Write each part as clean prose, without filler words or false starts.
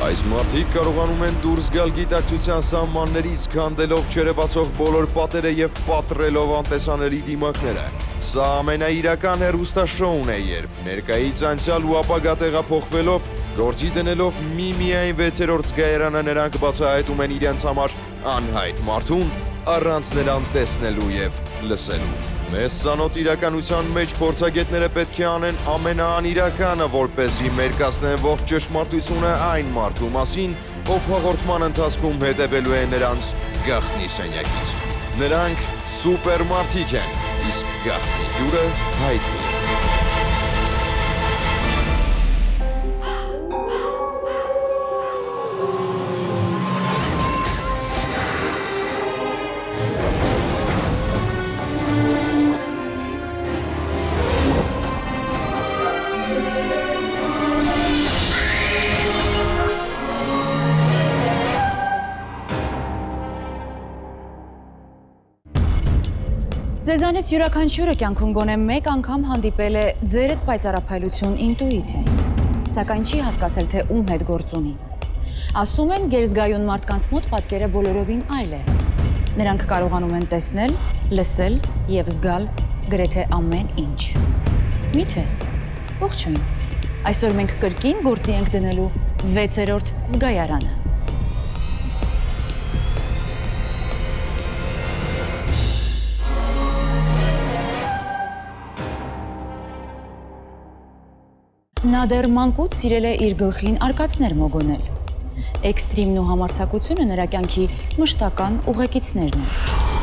Այս մարդիկ կարողանում են դուրս գալ գիտակցության սահմաններից, քանդելով չերևացող բոլոր պատերը եւ պատռելով անտեսանելի դիմակները։ Սա ամենաիրական հեռուստաշոուն է, երբ ներկայից անցյալ ու ապագա տեղափոխվելով, գործի դնելով միմիայն 6-րդ զգայարանը նրանք բացահայտում են իրենց համար անհայտ մարդուն, առանց նրան տեսնելու եւ լսելու։ Մեզ ծանոթ իրականության մեջ փորձագետները պետք է անեն ամենաանիրականը, որպեսզի մերկացնեն ողջ ճշմարտությունը այն մարդու մասին, ով հաղորդման ընթացքում հետևելու է նրանց գաղտնի սենյակից։ Նրանք սուպեր մարդիկ են, իսկ գաղտնի հյուրը հայտնի։ Ձեզանից յուրաքանչյուրը կյանքում գոնե մեկ անգամ հանդիպել է ձերդ պայծառափայլություն ինտուիցիային, սակայն չի հասկացել, թե ում հետ գործ ունի։ Ասում են, գերզգայուն մարդկանց մոտ պատկերը բոլորովին այլ է։ Նրանք կարողանում են տեսնել, լսել և զգալ գրեթե ամեն ինչ։ Միթե, ողջույն, այսօր մենք կրկին գործի ենք դնելու 6-րդ զգայարանը։ Նա դեռ մանկուց սիրել է իր գլխին արկածներ մոգոնել։ Էքստրիմն ու համարձակությունը նրա կյանքի մշտական ուղեկիցներն են։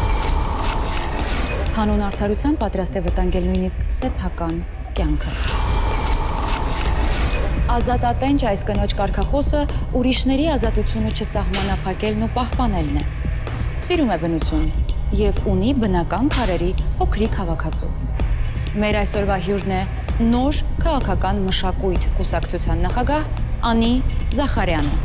Հանուն արդարության պատրաստ է վտանգել նույնիսկ սեփական կյանքը։ Ազատատենչ այս կնոջ կարգախոսը ուրիշների ազատությունը չսահմանափակելն ու պահպանելն է։ Սիրում է բնություն և ունի բնական քարերի փոքրիկ հավաքածու։ Մեր այսօրվա հյուրն է նոր քաղաքական մշակույթ կուսակցության նախագահ Անի Զախարյանը։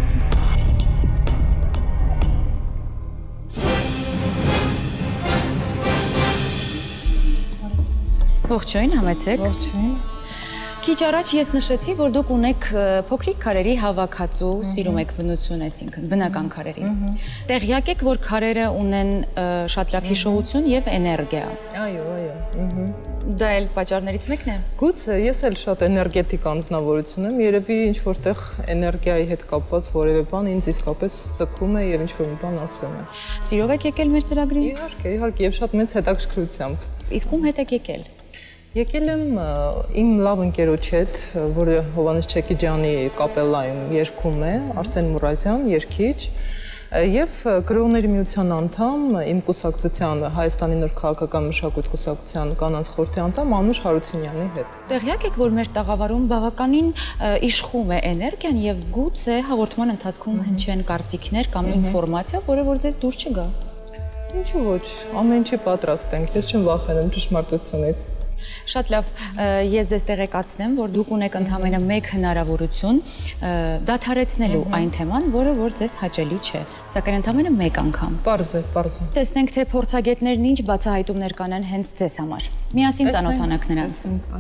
Ողջույն, համեցեք։ Ողջույն։ Քիչ առաջ ես նշեցի, որ դուք ունեք փոքրիկ քարերի հավաքածու, սիրում եք բնություն, այսինքն բնական քարերի։ Տեղյակ եք, որ քարերը ունեն շատ լավ հիշողություն եւ էներգիա։ Այո, այո։ Դա էլ պատճառներից մեկն է։ Գուցե, ես էլ շատ էներգետիկ անձնավորություն եմ, երևի ինչ-որտեղ էներգիայի հետ կապված որևէ բան ինձ իսկապես ձգում է եւ ինչ-որ մի բան ասում է։ Սիրով եք եկել մեր ծրագրին։ Իհարկե, իհարկե, եւ շատ մեծ հետաքրքրությամբ։ Իսկ ում հետ եք եկել։ Եկել եմ իմ լավ ընկերոջ հետ, որը Հովհաննես Չեքիջյանի կապելլայում երգում է, Արսեն Մուրազյան, երգիչ, եւ գրողների միության անդամ, իմ կուսակցության Հայաստանի նոր քաղաքական մշակույթ կուսակցության կանանց խորհրդի անդամ Անուշ Հարությունյանի հետ։ Տեղյակ եք, որ մեր տաղավարում բավականին իշխում է էներգիան եւ գուցե հաղորդման ընթացքում հնչեն կարծիքներ կամ ինֆորմացիա, որը որ ձեզ դուր չգա։ Ինչու ոչ, ամեն ինչի պատրաստ ենք, ես չեմ վախենում ճշմարտությունից։ Շատ լավ, ես ձեզ տեղեկացնեմ, որ դուք ունեք ընդամենը մեկ հնարավորություն դադարեցնելու այն թեման, որը որ ձեզ հաճելի չէ, սակայն ընդամենը մեկ անգամ։ Պարզ է, պարզ է։ Տեսնենք, թե փորձագետներն ինչ բացահայտումներ կանեն հենց ձեզ համար։ Միասին ծանոթանանք նրանց։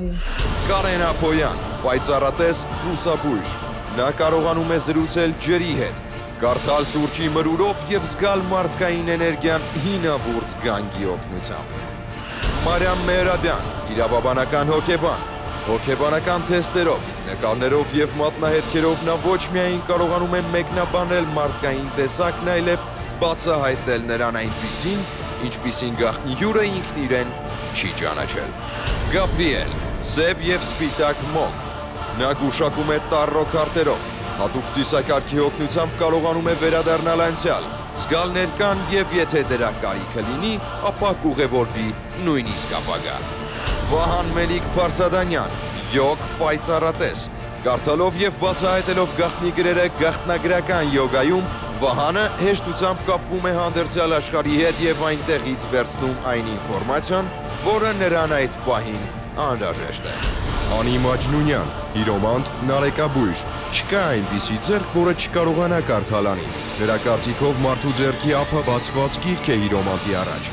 Կարեն Ափոյան, պայծառատես բուսաբույժ։ Նա կարողանում է զրուցել ջրի հետ, կարդալ սուրճի մրուրով եւ զգալ մարդկային էներգիան հինավուրց գանգի օգնությամբ։ Մարիամ Մեհրաբյան, իրավաբանական հոգեբան, հոգեբանական թեստերով, նկարներով եւ մատնահետքերով նա ոչ միայն կարողանում է մեկնաբանել մարդկային տեսակն, այլև բացահայտել նրան այնպիսին, ինչպիսին գաղտնի հյուրը ինքն իրեն չի ճանաչել։ Գաբրիել, սև եւ սպիտակ մոգ, նա գուշակում է տառո քարտերով, հատուկ ծիսակարգի օգնությամբ կարողանում է վերադառնալ անցյալ, զգալ ներկան եւ եթե դրա կարիքը լինի, ապա կուղևորվի նույնիսկ ապագա։ Վահան Մելիք Փարսադանյան, յոգ պայծառատես, կարդալով եւ բացահայտելով գաղտնի գրերը գաղտնագրական յոգայում, Վահանը հեշտությամբ կապվում է հանդերձյալ աշխարհի հետ եւ այնտեղից վերցնում այն ինֆորմացիան, որը նրան այդ պահին անհրաժեշտ է։ Անի Մաջնունյան, հիրոմանտ, նարեկաբույժ, չկա այնպիսի ձեռք, որը չկարողանա կարդալ Անին։ Նրա կարծիքով մարդու ձեռքի ափը բացված գիրք է հիրոմանտի առաջ։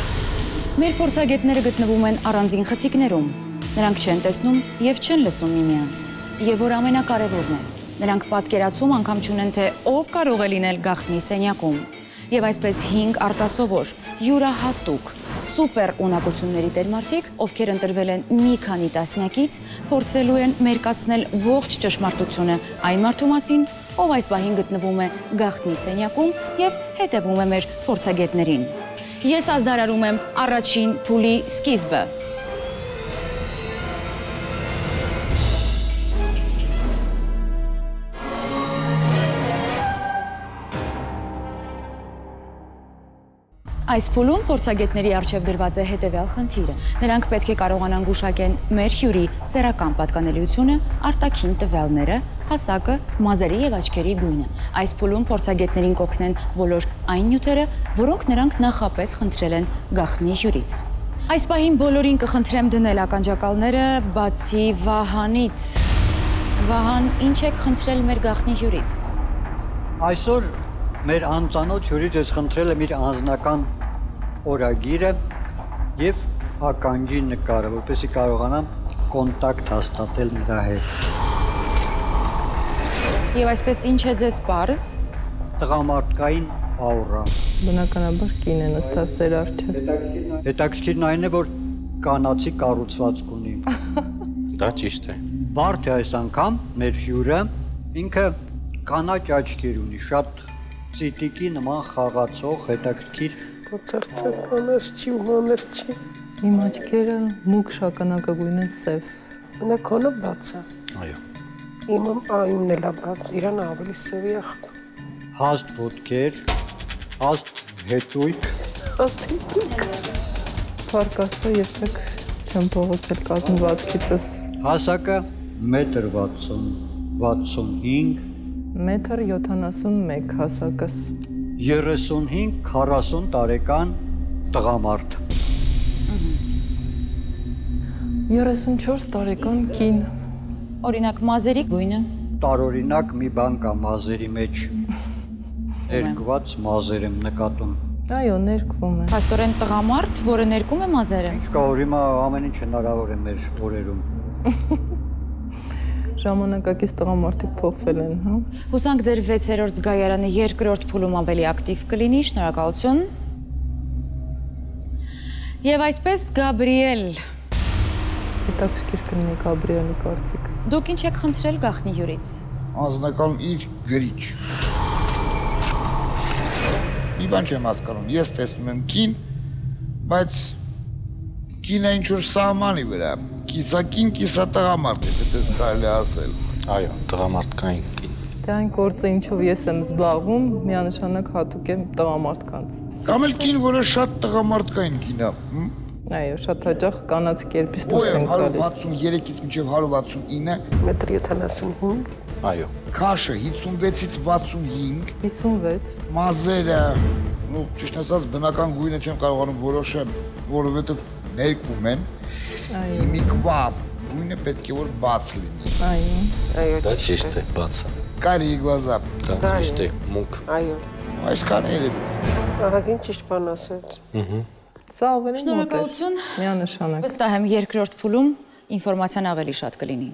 Մեր փորձագետները գտնվում են առանձին խցիկներում։ Նրանք չեն տեսնում եւ չեն լսում միմյանց։ Եվ որ ամենակարևորն է, Նրանք պատկերացում անգամ չունեն, թե ով կարող է լինել գաղտնի սենյակում։ Եվ այսպես 5 արտասովոր, յուրահատուկ, սուպեր ունակությունների տերմարտիկ, ովքեր ընտրվել են մի քանի տասնյակից, փորձելու են մերկացնել ողջ ճշմարտությունը այն մարդու մասին, ով այս պահին գտնվում է գաղտնի սենյակում և հետևում է մեր փորձագետներին։ Ես ազդարարում եմ առաջին փուլի սկիզբը։ Այս փուլում փորձագետների առջև դրված է հետևյալ խնդիրը։ Նրանք պետք է կարողանան գուշակեն մեր հյուրի սեռական պատկանելիությունը, արտաքին տվյալները, հասակը, մազերի և աչքերի գույնը։ Այս փուլում փորձագետներին կօգնեն բոլոր այն նյութերը, որոնք նրանք նախապես խնդրել են գաղտնի հյուրից։ Այս պահին բոլորին կխնդրեմ դնել ականջակալները, բացի Վահանից։ Վահան, ինչ եք խնդրել մեր գաղտնի հյուրից։ Այսօր մեր անծանոթ հյուրից ես խնդրել եմ իր անձնական օրագիրը և ականջի նկարը, որպեսզի կարողանամ կոնտակտ հաստատել նրա հետ։ Եվ այսպես ինչ է ձեզ պարզ։ Տղամարդկային աուրա։ Բնականաբար կին է նստած ձեր առջև։ Հետաքրքիրն այն է, որ կանացի կառուցվածք ունի։ Դա ճիշտ է։ Բարդ է այս անգամ մեր հյուրը, ինքը կանաչ աչքեր ունի, շատ ծիտիկի նման խաղացող, հետաքրքիր։ Բացարձակ կանաչ չի ու մանր չի։ Իմ աչքերը մուգ շագանակագույն են սև։ Մենակ քոնը բաց է։ Այո։ Իմն էլ է բաց, իրան ավելի սևի է խտում։ Հաստ ոտքեր, հաստ հետույք։ Հաստ հետույք։ Փառք Աստծո, երբեք չեմ փողոցել կազմվածքիցս։ Հասակը 1.60-65 Մետր 71 հասակս։ 35-40 տարեկան տղամարդ։ 34 տարեկան կին։ Օրինակ մազերի գույնը։ Տարօրինակ մի բան կա մազերի մեջ։ Ներկված մազեր եմ նկատում։ Այո, ներկվում է։ Փաստորեն տղամարդ, որը ներկում է մազերը։ Ինչ կա, որ հիմա ամեն ինչ հնարավոր է մեր օրերում։ Ժամանակակից տղամարդիկ փոխվել են, հա։ Հուսանք ձեր 6-րդ զգայարանը 2-րդ փուլում ավելի ակտիվ կլինի, շնորհակալություն։ Եվ այսպես Գաբրիել։ Հետաքրքիր կլինի Գաբրիելի կարծիքը։ Դուք ինչ եք խնդրել գաղտնի հյուրից։ Անձնականում իր գրիչ։ Մի բան չեմ հասկանում, ես տեսնում եմ կին, բայց կինը ինչ-որ սահմանի վրա, կիսակին, կիսատղամարդ է, դες կարելի ասել։ Այո, տղամարդկային կին։ Դե այն գործը ինչով ես եմ զբաղվում, միանշանակ հատուկ եմ տղամարդկանց։ Կամ էլ կին, որը շատ տղամարդկային կին է։ Այո, շատ հաճախ կանաց կերպից դուրս են գալիս։ 163-ից մինչև 169, Մետր 75, Այո։ քաշը 56-ից 65, 56։ մազերը, ну, ճիշտ ասած, բնական գույնը չեմ կարողանում որոշեմ, որովհետև ներկում են։ Այո։ Հիմիկվա գույնը պետք է որ բաց լինի։ Այո։ այո, Դա ճիշտ է, բացը։ Կարի գլազա։ Դա ճիշտ է, մուգ։ այո։ Այսքան երևի։ Ահագին ճիշտ բան ասեց։ Սա ավելի մոտ է։ Շնորհակալություն։ Միանշանակ։ Վստահ եմ 2-րդ փուլում ինֆորմացիան ավելի շատ կլինի։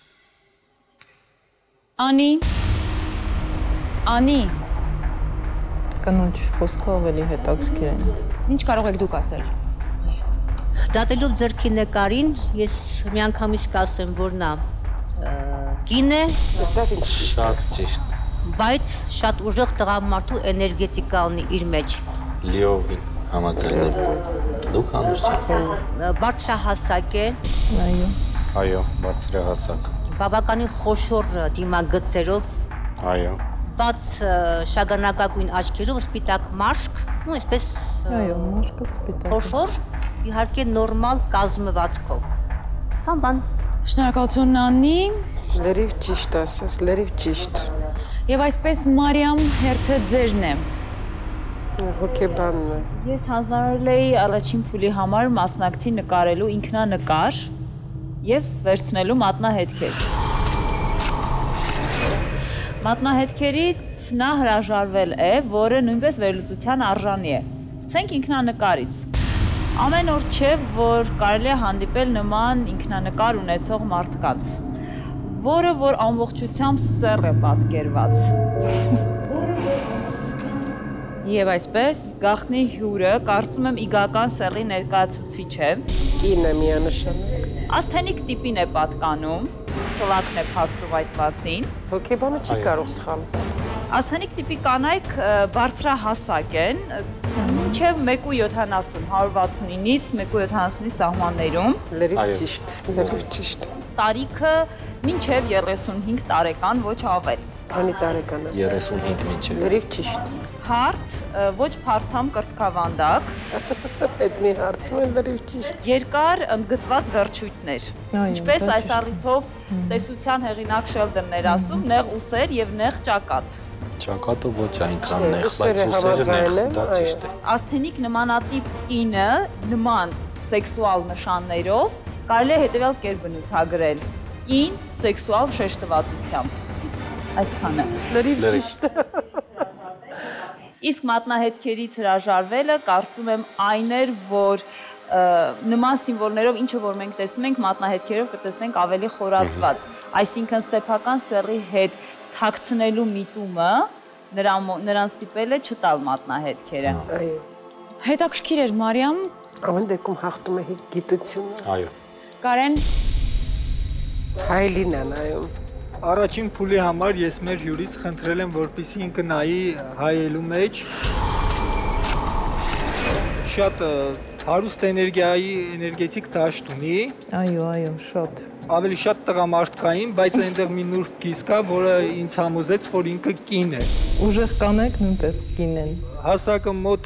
Անի։ Կանոչ խոսքը ավելի հետաքրքիր է ինձ։ Ինչ կարող եք դուք ասել։ Դատելով ձերքի նկարին, ես միանգամից կասեմ, որ նա կին է, Տեսավ ինչ։ Շատ ճիշտ։ բայց շատ ուժեղ տղամարդու էներգետիկա ունի իր մեջ։ Լիովին համաձայն եմ։ Դուք անուշ Բարձրահասակ է, Այո։ Այո, բարձրահասակ։ բավականին խոշոր դիմագծերով, Այո։ բաց շագանակագույն աչքերով, սպիտակ մաշկ, ու այսպես Այո, մաշկը սպիտակ։ խոշոր, իհարկե նորմալ կազմվածքով։ Կամ բան։ Շնորհակալություն Անի։ Լրիվ ճիշտ ասես, լրիվ ճիշտ։ Եվ այսպես Մարիամ հերթը ձերն է։ Հոգեբանն է։ Ես հանձնարարել էի առաջին փուլի համար մասնակցի նկարելու ինքնանկար եւ վերցնելու մատնահետքեր։ Մատնահետքերից նա հրաժարվել է, որը նույնպես վերլուծության արժանի է։ Սկսենք ինքնանկարից։ Ամեն օր չէ, որ կարելի է հանդիպել նման ինքնանկար ունեցող մարդկանց։ որը որ ամբողջությամբ սեռ է պատկերված։ Եվ այսպես Գաղտնի հյուրը կարծում եմ իգական սեռի ներկայացուցիչ է։ Կին է միանշանակ։ Ասթենիկ տիպին է պատկանում, սլակն է փաստով այդ մասին։ Հոգեբանը չի կարող սխալ։ Ասթենիկ տիպի կանայք բարձրահասակ են, մինչև 1.70, 169-ից 1.70-ի սահմաններում։ Լրիվ ճիշտ, լրիվ ճիշտ։ Տարիքը մինչև 35 տարեկան, ոչ ավել։ Քանի տարեկան է։ 35 մինչև։ Լրիվ ճիշտ։ Հարթ, ոչ փարթամ կրծքավանդակ։ Այդ մի հարցում է լրիվ ճիշտ։ Երկար ընդգծված վերջույթներ։ Ինչպես այս առիթով տեսության հեղինակ Շելդերն էր ասում, նեղ ուսեր եւ նեղ ճակատ։ Ճակատը ոչ այնքան նեղ, բայց ուսերը նեղ, դա ճիշտ է։ Ասթենիկ նմանատիպ կինը նման սեքսուալ նշաններով կարելի է հետևյալ կերպ բնութագրել. կին սեքսուալ շեշտվածությամբ։ Այսքանը։ Լրիվ ճիշտ։ Իսկ մատնահետքերից հրաժարվելը կարծում եմ այն էր, որ նման սիմվոլներով ինչը որ մենք տեսնում ենք մատնահետքերով կտեսնենք ավելի խորացված, այսինքն սեփական սեռի հետ թաքցնելու միտումը նրան ստիպել է չտալ մատնահետքերը։ Այո։ հետաքրքիր էր Մարիամ, Ամեն դեպքում հաղթում է գիտությունը։ Այո։ Կարեն Հայլին է նայում։ Առաջին փուլի համար ես մեր հյուրից խնդրել եմ, որպեսզի ինքը նայի հայելու մեջ շատ հարուստ էներգիայի էներգետիկ դաշտ ունի։ Այո, շատ։ Ավելի շատ տղամարդկային, բայց այնտեղ մի նուրբ կից կա, որը ինձ համոզեց, որ ինքը կին է։ Ուժեղ կանայք նույնպես կին են։ Հասակը մոտ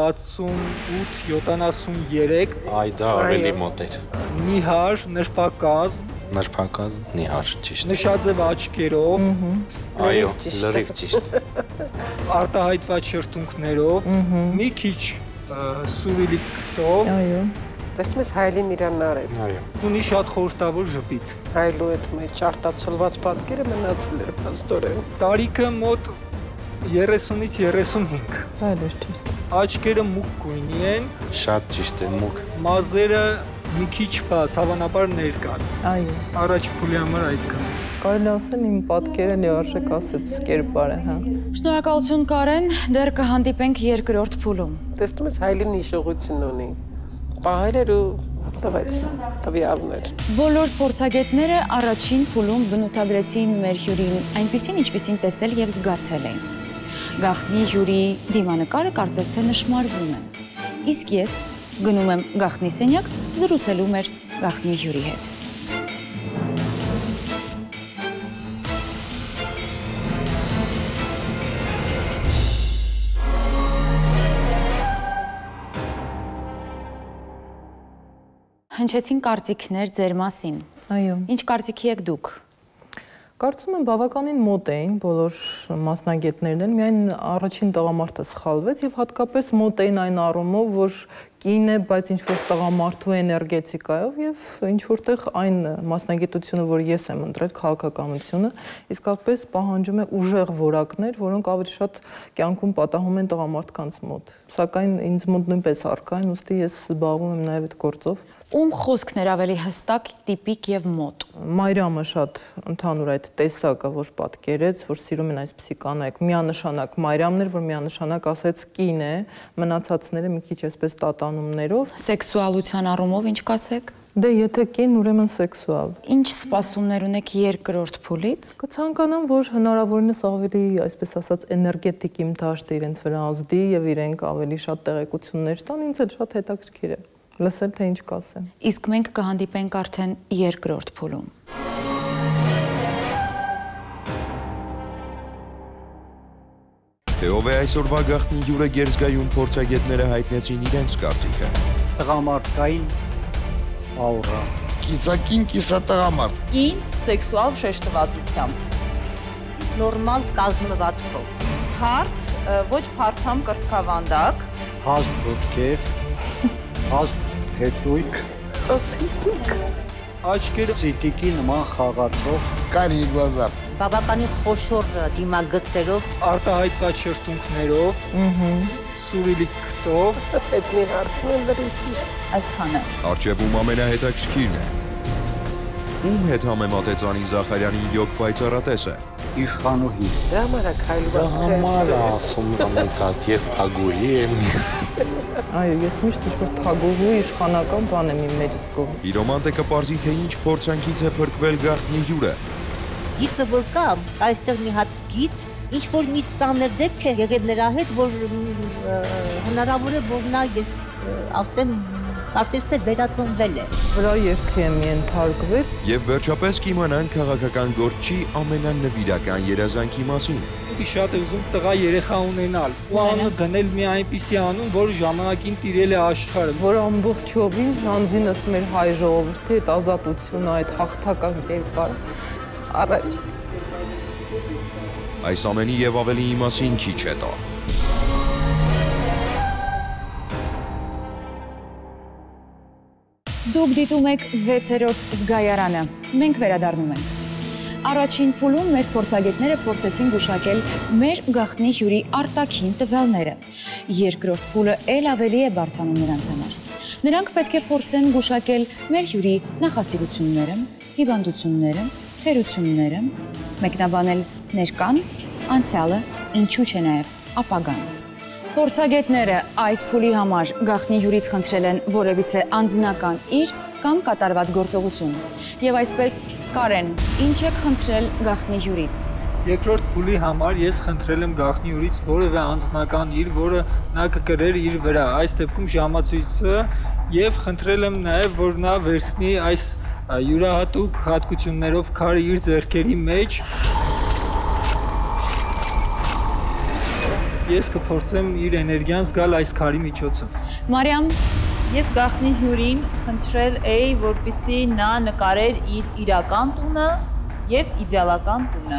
168-73։ Այ դա ավելի մոտ էր։ Նիհար, նրբակազմ։ Նրբակազմ, նիհար, ճիշտ։ Նշաձև աչքերով։ Այո, լրիվ ճիշտ։ Արտահայտված շրթունքներով, մի քիչ սուրիլի կտով։ Այո։ Տեսնում ես Հայլին իրան արեց։ Այո։ Ունի շատ խորտավոր ժպիտ։ Հայլու այդ մեջ արտացոլված պատկերը մնացել էր փաստորեն։ Տարիքը մոտ 30-ից 35։ Այո, ճիշտ։ Աչքերը մուգ գույնի են։ Շատ ճիշտ է, մուգ։ Մազերը մի քիչ բաց, հավանաբար ներկած։ Այո։ Առաջ փուլի համար այդքան։ Կարելի ասել իմ պատկերը լիարժեք ասեց կերպար է, հա։ Շնորհակալություն Կարեն, դեռ կհանդիպենք երկրորդ փուլում։ Տեսնում ես Հայլին հիշողություն ունի։ Պահեր ու տվեց տվյալներ։ Բոլոր փորձագետները առաջին փուլում բնութագրեցին մեր հյուրին այնպիսին, ինչպիսին տեսել եւ զգացել էին։ Գաղտնի հյուրի դիմանկարը կարծես թե նշմարվում է։ Իսկ ես գնում եմ գաղտնի սենյակ զրուցելու մեր գաղտնի հյուրի հետ։ Հնչեցին կարծիքներ ձեր մասին։ Այո։ Ինչ կարծիքի եք դուք։ Կարծում եմ բավականին մոտ էին բոլոր մասնագետներն, միայն առաջին տղամարդը սխալվեց եւ հատկապես մոտ էին այն առումով, որ կին է, բայց ինչ-որ տղամարդու էներգետիկայով եւ ինչ-որտեղ այն մասնագիտությունը, որ ես եմ ընտրել, քաղաքականությունը, իսկապես պահանջում է ուժեղ որակներ, որոնք ավելի շատ կյանքում պատահում են տղամարդկանց մոտ։ Սակայն ինձ մոտ նույնպես առկա են, ուստի ես զբաղվում եմ նաեւ այդ գործով։ Ում խոսքն էր ավելի հստակ, տիպիկ եւ մոտ։ Մայրամը շատ ընդհանուր այդ տեսակը, որ պատկերեց, որ սիրում են այսպիսի կանայք, միանշանակ Մայրամն էր, որ միանշանակ ասեց կին է, մնացածները մի քիչ այսպես տատանումներով։ Սեքսուալության առումով ինչ կասեք։ Դե եթե կին, ուրեմն սեքսուալ։ Ինչ սպասումներ ունեք երկրորդ փուլից։ Կցանկանամ, որ հնարավորինս ավելի, այսպես ասած, էներգետիկ իմ դաշտը իրենց վրա ազդի եւ իրենք ավելի շատ տեղեկություններ տան, ինձ էլ շատ հետաքրքիր է լսել, թե ինչ կասեն։ Իսկ մենք կհանդիպենք արդեն երկրորդ փուլում։ Թե ով է այսօրվա գաղտնի հյուրը գերզգայուն փորձագետները հայտնեցին իրենց կարծիքը։ Տղամարդկային աուրա։ Կիսակին, կիսատղամարդ։ Կին սեքսուալ շեշտվածությամբ։ Նորմալ կազմվածքով։ Հարթ, ոչ փարթամ կրծքավանդակ։ Հաստ ոտքեր, հաստ հետույք, աչքերը ծիտիկի նման խաղացող, Կարի գլազա։ Բավականին խոշոր դիմագծերով, արտահայտված շրթունքներով, սուրիլի կտով։ Այդ մի հարցում է լրիվ ճիշտ։ Այսքանը։ Արջևում ամենահետաքրքիրն է։ ում հետ համեմատեց Անի Զախարյանի յոգ պայծառատեսը։ Իշխանուհի։ Դրա համար է քայլված Համար ասում ամենից ես թագուհի եմ։ Այո, ես միշտ ինչ-որ թագուհու իշխանական բան եմ իմ մեջ զգում։ Իրոմանտեկը պարզի թե ինչ փորձանքից է փրկվել գաղտնի հյուրը։ Գիծը որ կա, այստեղ մի հատ գիծ, ինչ որ մի ծանր դեպք է եղել նրա հետ, որ հնարավոր է որ նա ես ասեմ կարծես թե վերածնվել է։ Վրա երթի եմ ենթարկվել։ Եվ վերջապես կիմանանք քաղաքական գործչի ամենանվիրական երազանքի մասին։ Ինքը շատ է ուզում տղա երեխա ունենալ։ Ու անը դնել մի այնպիսի անուն, որ ժամանակին տիրել է աշխարհը։ Որ ամբողջովին անձինս մեր հայ ժողովրդի այդ ազատությունը, այդ հաղթական կերպարը առաջ։ Այս ամենի եւ ավելիի մասին քիչ հետո։ Դուք դիտում եք 6-րդ զգայարանը։ Մենք վերադառնում ենք։ Առաջին փուլում մեր փորձագետները փորձեցին գուշակել մեր գաղտնի հյուրի արտաքին տվյալները։ Երկրորդ փուլը ել ավելի է բարդանում նրանց համար։ Նրանք պետք է փորձեն գուշակել մեր հյուրի նախասիրությունները, հիվանդությունները, թերությունները, մեկնաբանել ներկան, անցյալը, ինչու՞ չէ նաև ապագան։ Փորձագետները այս փուլի համար գաղտնի հյուրից խնդրել են որևիցե անձնական իր կամ կատարված գործողություն։ Եվ այսպես, Կարեն, ինչ եք խնդրել գաղտնի հյուրից։ Երկրորդ փուլի համար ես խնդրել եմ գաղտնի հյուրից որևէ անձնական իր, որը նա կկրեր իր վրա, այս դեպքում ժամացույցը, եւ խնդրել եմ նաեւ, որ նա վերցնի այս յուրահատուկ հատկություններով քարը իր ձեռքերի մեջ։ Ես կփորձեմ իր էներգիան զգալ այս քարի միջոցով։ Մարիամ, Ես գաղտնի հյուրին խնդրել էի, որպեսզի նա նկարեր իր իրական տունը եւ իդեալական տունը։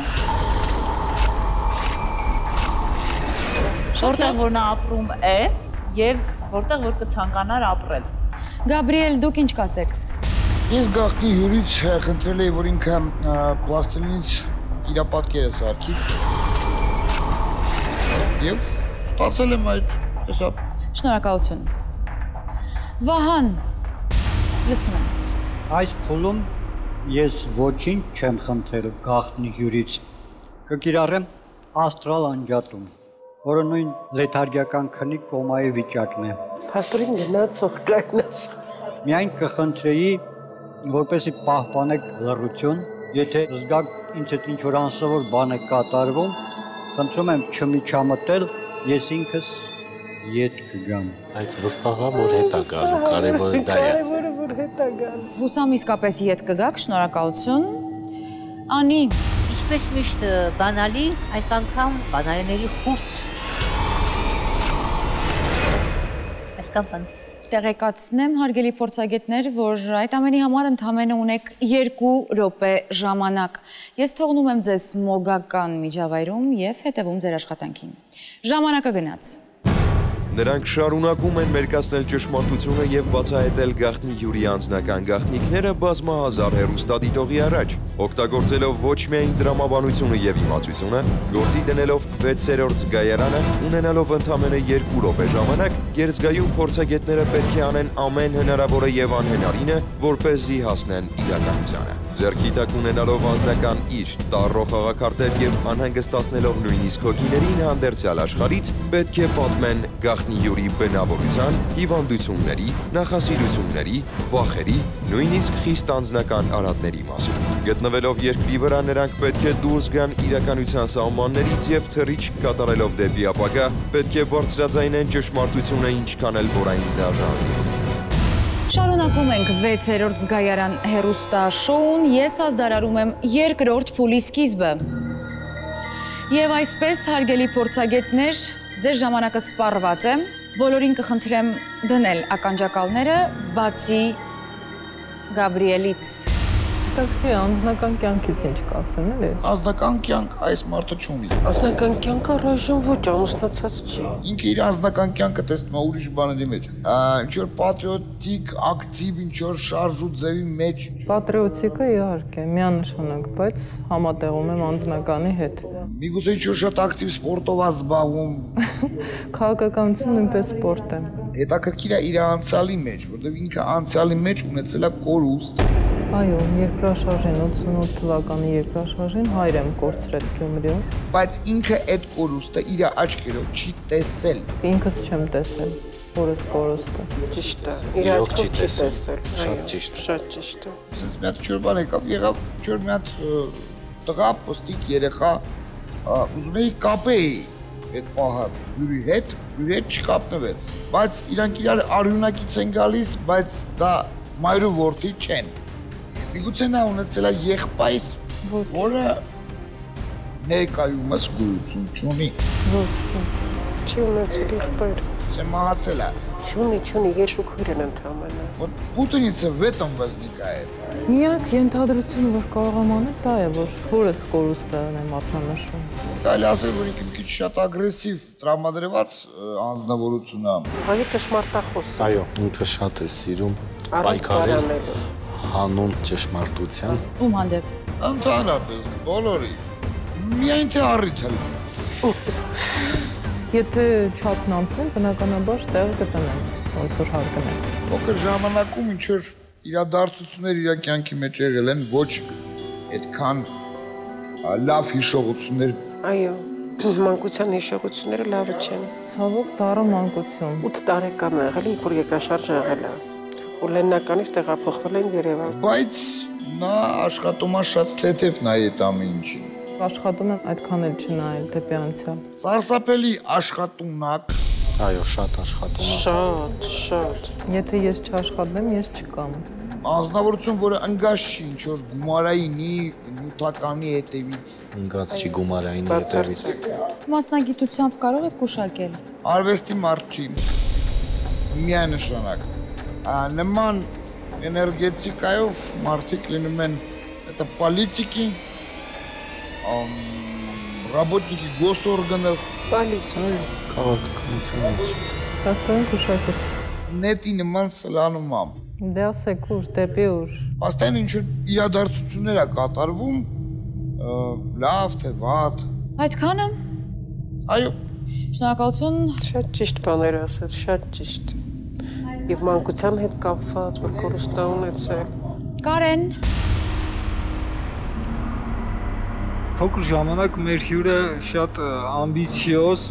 Որտեղ որ նա ապրում է եւ որտեղ որ կցանկանար ապրել։ Գաբրիել, դուք ինչ կասեք։ Ես գաղտնի հյուրից խնդրել էի, որ ինքը պլաստիլինից իր պատկերը սարքի։ Եվ ստացել եմ այդ հեսա։ Շնորհակալություն։ Վահան, լսում եմ։ Այս փուլում ես ոչինչ չեմ խնդրել գաղտնի հյուրից։ Կկիրառեմ աստրալ անջատում, որը նույն լեթարգիական քնի կոմայի վիճակն է։ Փաստորեն գնացող կայնաս։ Միայն կխնդրեի, որպեսզի պահպանեք լռություն, եթե զգաք ինձ հետ ինչ-որ անսովոր բան է կատարվում, խնդրում եմ չմիջամտել, ես ինքս ետ կգամ։ Այս վստահ է, որ հետ է գալու, կարևորը դա է։ Կարևորը որ հետ է գալու։ Հուսամ իսկապես ետ կգաք, շնորհակալություն։ Անի, Ինչպես միշտ բանալի, այս անգամ բանալիների խուրձ։ Այսքան բան։ տեղեկացնեմ հարգելի փորձագետներ, որ այդ ամենի համար ընդամենը ունեք 2 րոպե ժամանակ։ Ես թողնում եմ ձեզ մոգական միջավայրում եւ հետևում ձեր աշխատանքին։ Ժամանակը գնաց։ Նրանք շարունակում են մերկացնել ճշմարտությունը եւ բացահայտել գաղտնի հյուրի անձնական գաղտնիքները բազմահազար հեռուստադիտողի առաջ, օգտագործելով ոչ միայն դրամաբանությունը եւ իմացությունը, գործի դնելով 6-րդ զգայարանը, ունենալով ընդամենը 2 րոպե ժամանակ, Գերզգայուն փորձագետները պետք է անեն ամեն հնարավորը եւ անհնարինը, որպեսզի հասնեն իրականությանը։ Ձեռքի տակ ունենալով անձնական իր, տառող խաղաքարտեր եւ անհանգստացնելով նույնիսկ հոգիներին հանդերձյալ աշխարհից, պետք է պատմեն գաղտնի հյուրի բնավորության, հիվանդությունների, նախասիրությունների, վախերի, նույնիսկ խիստ անձնական արատների մասին։ Գտնվելով երկրի վրա, նրանք պետք է դուրս գան իրականության սահմաններից եւ թռիչք կատարելով դեպի ապագա, պետք է բարձրաձայնեն ճշմարտությունը ինչքան էլ որային դաժան լինի։ Շարունակում ենք 6-րդ զգայարան հեռուստաշոուն, ես ազդարարում եմ 2-րդ փուլի սկիզբը։ Եվ այսպես, հարգելի փորձագետներ, ձեր ժամանակը սպառված է, բոլորին կխնդրեմ դնել ականջակալները, բացի Գաբրիելից։ Հետաքրքիր անձնական կյանքից ինչ կասեմ, էլի։ Անձնական կյանք այս մարդը չունի։ Անձնական կյանքը ռոժում ոչ ամուսնացած չի։ Ինքը իր անձնական կյանքը տեսնում է ուրիշ բաների մեջ։ Ինչ որ պատրիոտիկ, ակտիվ, ինչ որ շարժ ու ձևի մեջ։ Պատրիոտիկը իհարկե միանշանակ, բայց համատեղում եմ անձնականի հետ։ Միգուցե ինչ որ շատ ակտիվ սպորտով է զբաղվում։ Քաղաքականություն նույնպես սպորտ է։ Հետաքրքիր է իր անցյալի մեջ, որովհետև ինքը անցյալի մեջ ունեցել է կորուստ։ Այո, երկրաշարժին 88 թվականի երկրաշարժին հայր եմ կորցրել Գյումրիում։ Բայց ինքը այդ կորուստը իր աչքերով չի տեսել։ Ինքս չեմ տեսել, որս կորուստը։ Ճիշտ է։ Իր աչքով չի տեսել։ Շատ ճիշտ։ Շատ ճիշտ է։ Ասես մի հատ չոր բան եղավ չոր մի հատ տղա, պստիկ երեխա, ուզում էի կապեի այդ պահը յուրի հետ չկապնվեց։ Բայց իրանք իրար արյունակից են գալիս, բայց դա մայրու որդի չեն։ Միգուցե նա ունեցել է եղբայր, որը ներկայումս գոյություն չունի։ Ոչ։ Չի ունեցել եղբայր։ Չէ մահացել է։ Չունի, երկու քույր են ընդամենը։ Вот путаница в этом возникает։ Միակ ենթադրությունը, որ կարող եմ անել, դա է, որ հորս կորուստն եմ մատնանշում։ Կարելի ասել, որ ինքը մի քիչ շատ ագրեսիվ տրամադրված անձնավորություն է։ Ուղղակի ճշմարտախոս է։ Այո, ինքը շատ է սիրում պայքարել հանուն ճշմարտության։ Ում հանդեպ։ Ընդհանրապես բոլորի։ Միայն թե առիթը։ Եթե չափն անցնեմ, բնականաբար տեղ կտնեմ, ոնց որ հարկն է։ Փոքր ժամանակում ինչ որ իրադարձություններ իր կյանքի մեջ եղել են, ոչ այդքան լավ հիշողություններ։ Այո, մանկության հիշողությունները լավը չեն։ Ցավոք դառը մանկություն։ 8 տարեկան է եղել, որ երկրաշարժը եղել է։ Ու Լեննականից տեղափոխվել են Երևան։ Բայց նա աշխատում է շատ թեթև նայ այդ ամեն ինչին։ Աշխատում եմ այդքան էլ չնայել դեպի անցյալ։ Սարսափելի աշխատունակ։ Այո, շատ աշխատում է։ Շատ։ Եթե ես չաշխատեմ, ես չկամ։ Անձնավորություն, որը ընկած չի ինչ որ գումարայինի, նյութականի հետևից։ Ընկած չի գումարայինի հետևից։ Մասնագիտությամբ կարող եք գուշակել։ Արվեստի մարդ չի։ Միանշանակ։ Նման էներգետիկայով մարդիկ լինում են это политики, работники госорганов, полиция, քաղաքականության մեջ։ Հաստատեն գուշակեց։ Նետի նման սլանում եմ։ Դե ասեք ուր, դեպի ուր։ Աստեն ինչ իրադարձություններ է կատարվում, լավ թե վատ։ Այդքանը։ Այո։ Շնորհակալություն։ Շատ ճիշտ բաներ ասաց, շատ ճիշտ։ Եվ մանկության հետ կապված, որ կորուստ է ունեցել։ Կարեն։ Փոքր ժամանակ մեր հյուրը շատ ամբիցիոզ,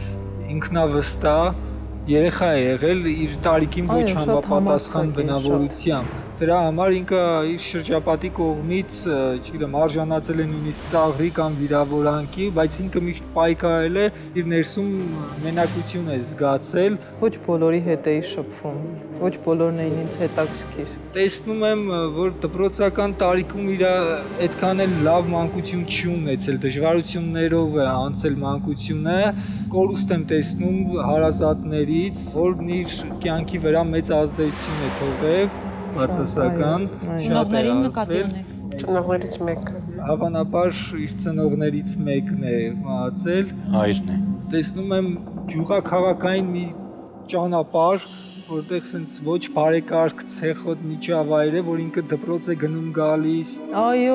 ինքնավստահ երեխա է եղել իր տարիքին ոչ համապատասխան բնավորությամբ։ Դրա համար ինքը իր շրջապատի կողմից, չգիտեմ, արժանացել է նույնիսկ ծաղրի կամ վիրավորանքի, բայց ինքը միշտ պայքարել է, իր ներսում մենակություն է զգացել։ Ոչ բոլորի հետ էի շփվում, ոչ բոլորն էին ինձ հետաքրքիր։ Տեսնում եմ, որ դպրոցական տարիքում իր այդքան էլ լավ մանկություն չի ունեցել, դժվարություններով է անցել մանկությունը, կորուստ եմ տեսնում հարազատներից, որն իր կյանքի վրա մեծ ազդեցություն է թողել, բացասական, շատ է ազդել։ Ծնողներից մեկը։ Հավանաբար իր ծնողներից մեկն է մահացել։ Հայրն է։ Տեսնում եմ գյուղաքաղաքային մի ճանապարհ, որտեղ սենց ոչ բարեկարգ ցեխոտ միջավայր է, որ ինքը դպրոց է գնում գալիս։ Այո,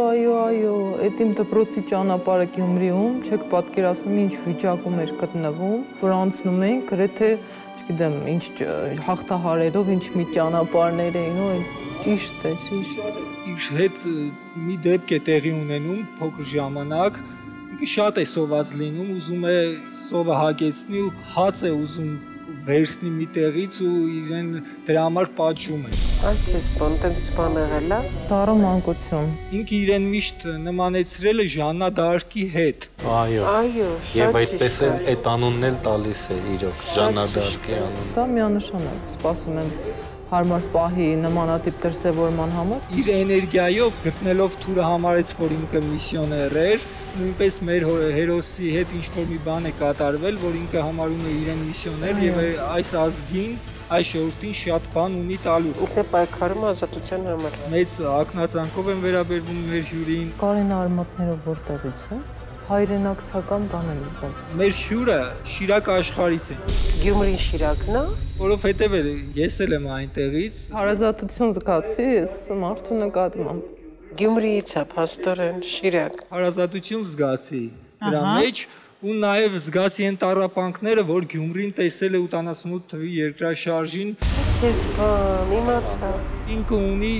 այդ իմ դպրոցի ճանապարհը Գյումրիում, չեք պատկերացնում ինչ վիճակում էր գտնվում, որ անցնում էինք, գրեթե, չգիտեմ, ինչ հաղթահարելով, ինչ մի ճանապարհներ էին, ու ճիշտ է։ Իր հետ մի դեպք է տեղի ունենում փոքր ժամանակ, ինքը շատ է սոված լինում, ուզում է սովը հագեցնի ու հաց է ուզում վերցնի մի տեղից ու իրեն դրա համար պատժում է։ Այդ էս բան, տենց բան եղել է։ Դառը մանկություն։ Ինքը իրեն միշտ նմանեցրել է Ժաննա Դարկի հետ։ Այո, շատ եւ այդպես էլ այդ անունն էլ տալիս է իրոք Ժաննա Դարկի անուն։ Դա միանշանակ, սպասում եմ հարմար պահի նմանատիպ դրսևորման համար։ Իր էներգիայով գտնելով թուրը համարեց, որ ինքը միսիոներ էր, նույնպես մեր հերոսի հետ ինչ-որ մի բան է կատարվել, որ ինքը համարում է իրեն միսիոներ եւ այս ազգին, այս ժողովրդին շատ բան ունի տալու։ Ինքը պայքարում ազատության համար։ Մեծ ակնածանքով են վերաբերվում մեր հյուրին։ Կարեն արմատներով որտեղից է։ Հայրենակցական բան եմ զգում։ Մեր հյուրը Շիրակ աշխարհից է։ Գյումրին Շիրակն է, որովհետև ես էլ եմ այնտեղից։ Հարազատություն զգացի ես մարդու նկատմամբ։ Գյումրիից է փաստորեն Շիրակ։ Հարազատություն զգացի դրա մեջ ու նաև զգացի այն տառապանքները, որ Գյումրին տեսել է 88 թվականի երկրաշարժին։ Քեզ բան իմացա։ Ինքը ունի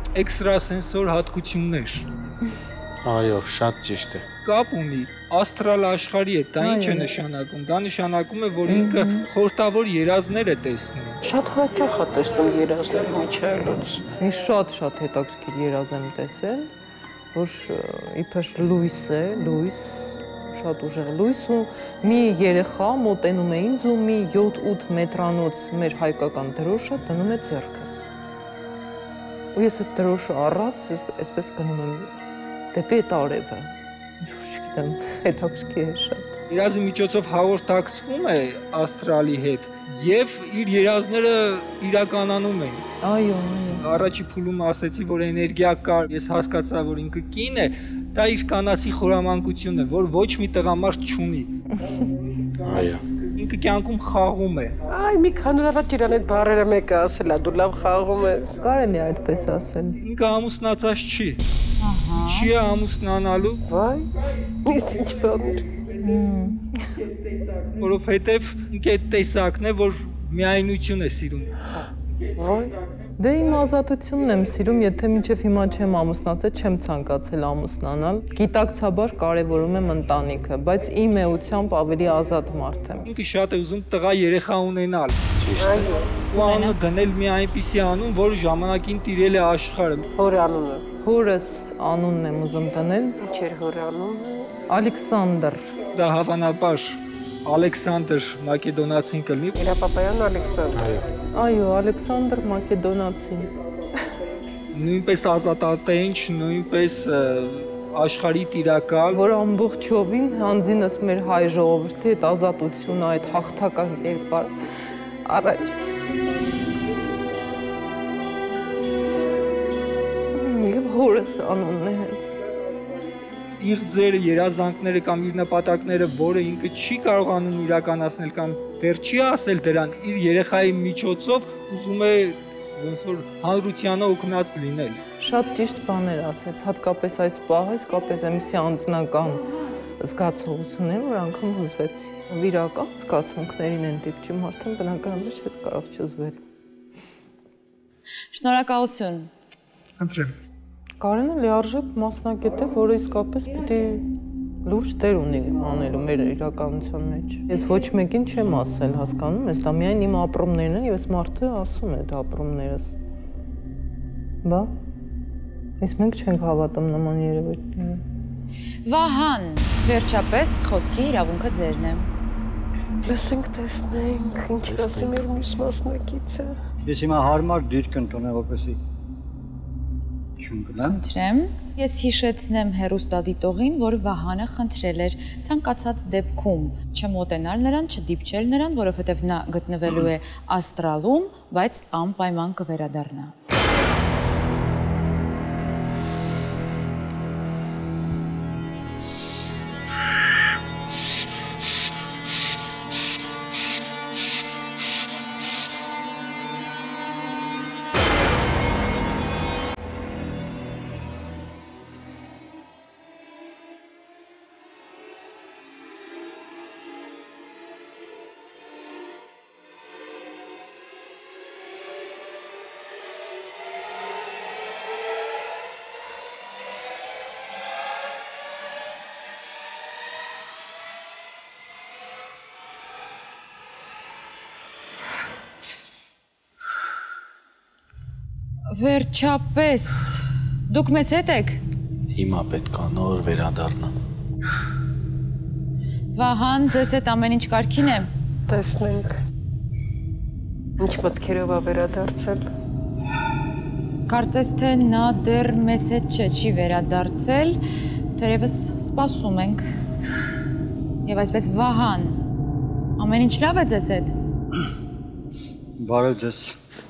էքստրասենսոր հատկություններ։ Այո, շատ ճիշտ է։ Կապ ունի աստրալ աշխարհի հետ, դա ինչ է նշանակում։ Դա նշանակում է, որ ինքը խորտավոր երազներ է տեսնում։ Շատ հաճախ է տեսնում երազները Միչայելոց։ Մի շատ հետաքրքիր երազ եմ տեսել, որ իբր լույս է, շատ ուժեղ լույս ու մի երեխա մոտենում է ինձ ու մի 7-8 մետրանոց մեր հայկական դրոշը դնում է ձեռքս։ Ու ես այդ դրոշը առած, այսպես գնում եմ դեպի այդ արևը, չգիտեմ, հետաքրքիր է շատ։ Երազի միջոցով հաղորդակցվում է աստրալի հետ եւ իր երազները իրականանում են։ Այո։ Առաջի փուլում ասեցի, որ էներգիա կար, ես հասկացա, որ ինքը կին է, դա իր կանացի խորամանկությունն է, որ ոչ մի տղամարդ չունի։ Այո։ Ինքը կյանքում խաղում է։ Այ մի քանրավատ իրան այդ բառերը մեկը ասելա, դու լավ խաղում ես։ Կարելի է այդպես ասել։ Ինքը ամուսնացած չի։ Չի ամուսնանալու։ Վայ, ես ինչ բան։ Որովհետև ինքը այդ տեսակն է, որ միայնություն է սիրում։ Վայ։ Դե իմ ազատությունն եմ սիրում, եթե մինչև հիմա չեմ ամուսնացել, չեմ ցանկացել ամուսնանալ։ Գիտակցաբար կարևորում եմ ընտանիքը, բայց իմ էությամբ ավելի ազատ մարդ եմ։ Ինքը շատ է ուզում տղա երեխա ունենալ։ Ճիշտ է։ Ու անունը դնել մի այնպիսի անուն, որ ժամանակին տիրել է աշխարհը։ Հոր անունը։ Հորս անունն եմ ուզում դնել։ Ինչ էր հոր անունը։ Ալեքսանդր։ Դա հավանաբար Ալեքսանդր Մակեդոնացին կլինի։ Իրապապայան Ալեքսանդր։ Այո, Ալեքսանդր Մակեդոնացին։ Նույնպես ազատատենչ, նույնպես աշխարհի տիրակալ, որ ամբողջովին հանձինս մեր հայ ժողովրդի այդ ազատությունը, այդ հաղթական կերպար առաջ։ Եվ հորս անունն է հենց։ Իր ձեր երազանքները կամ իր նպատակները, որը ինքը չի կարողանում իրականացնել կամ դեռ չի ասել դրան, իր երեխայի միջոցով ուզում է ոնց որ հանրությանը օգնած լինել։ Շատ ճիշտ բաներ ասեց, հատկապես այս պահը, իսկապես այնպիսի անձնական զգացողություն է, որ անգամ հուզվեցի։ Վիրական զգացմունքներին են դիպչում, արդեն բնականաբար չես կարող չուզվել։ Շնորհակալություն։ Խնդրեմ։ Կարենը լիարժեք մասնակետ է, որը իսկապես պիտի լուրջ դեր ունի անելու մեր իրականության մեջ։ Ես ոչ մեկին չեմ ասել, հասկանում ես, դա միայն իմ ապրումներն են, եւ ես մարդը ասում է դա ապրումներս։ Բա։ Իսկ մենք չենք հավատում նման երևույթներին։ Վահան, վերջապես խոսքի իրավունքը ձերն է։ Լսենք, տեսնենք, ինչ ասի մեր մյուս մասնակիցը։ Ես հիմա հարմար դիրք ընդունեմ, որպեսզի Խնդրեմ, ես հիշեցնեմ հեռուստադիտողին, որ Վահանը խնդրել էր ցանկացած դեպքում չմոտենալ նրան, չդիպչել նրան, որովհետև նա գտնվելու է աստրալում, բայց անպայման կվերադառնա։ Վերջապես, դուք մեզ հետ եք։ Հիմա պետք է նոր վերադառնամ։ Վահան, ձեզ հետ ամեն ինչ կարգին է։ Տեսնենք։ Ինչ մտքերով է վերադարձել։ Կարծես թե նա դեռ մեզ հետ չի վերադարձել, թերևս սպասում ենք։ Եվ այսպես Վահան, ամեն ինչ լավ է ձեզ հետ։ Բարև ձեզ։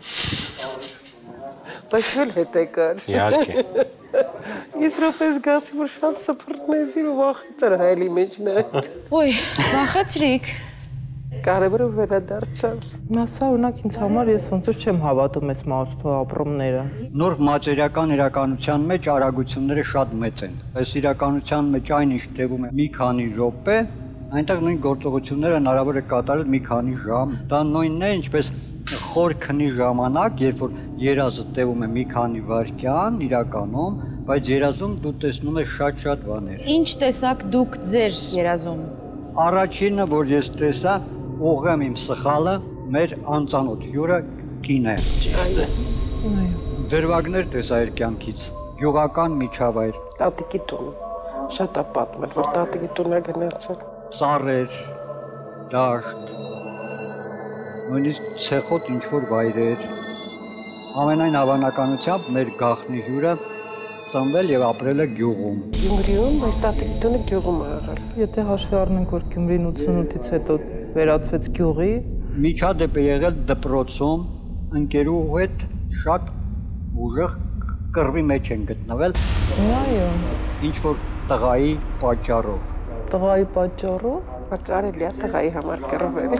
Բայց դու հետ եկար։ Իհարկե։ Ես րոպե զգացի, որ շատ սփռտնեցի ու վախեցար հայելի մեջն այդ։ Ոյ, վախեցրիք։ Կարևորը վերադարձավ։ Նա սա օրինակ ինձ համար ես ոնց որ չեմ հավատում այս մարդու ապրումները։ Նոր մատերիական իրականության մեջ արագությունները շատ մեծ են։ Այս իրականության մեջ այն ինչ տևում է մի քանի րոպե, այնտեղ նույն գործողությունները հնարավոր է կատարել մի քանի ժամ։ Դա նույնն է, ինչպես խոր քնի ժամանակ, երբ որ երազը տևում է մի քանի վայրկյան իրականում, բայց երազում դու տեսնում ես շատ բաներ։ Ինչ տեսակ դուք ձեր երազում։ Առաջինը, որ ես տեսա, ուղղեմ իմ սխալը, մեր անծանոթ հյուրը կին է։ Ճիշտ է։ Դրվագներ տեսա իր կյանքից, գյուղական միջավայր։ Տատիկի տուն, շատ է պատմել, որ տատիկի տուն է գնացել։ Ծառեր, դաշտ, նույնիսկ ցեխոտ ինչ-որ վայրեր։ Ամենայն հավանականությամբ մեր գաղտնի հյուրը ծնվել եւ ապրել է գյուղում։ Գյումրիում, բայց տատիկի տունը գյուղում է եղել։ Եթե հաշվի առնենք, որ Գյումրին 88-ից հետո վերածվեց գյուղի, Միջադեպ է եղել դպրոցում, ընկերուհու հետ շատ ուժեղ կռվի մեջ են գտնվել։ այո, Ինչ-որ տղայի պատճառով։ տղայի պատճառով Կարելի է տղայի համար կռվել։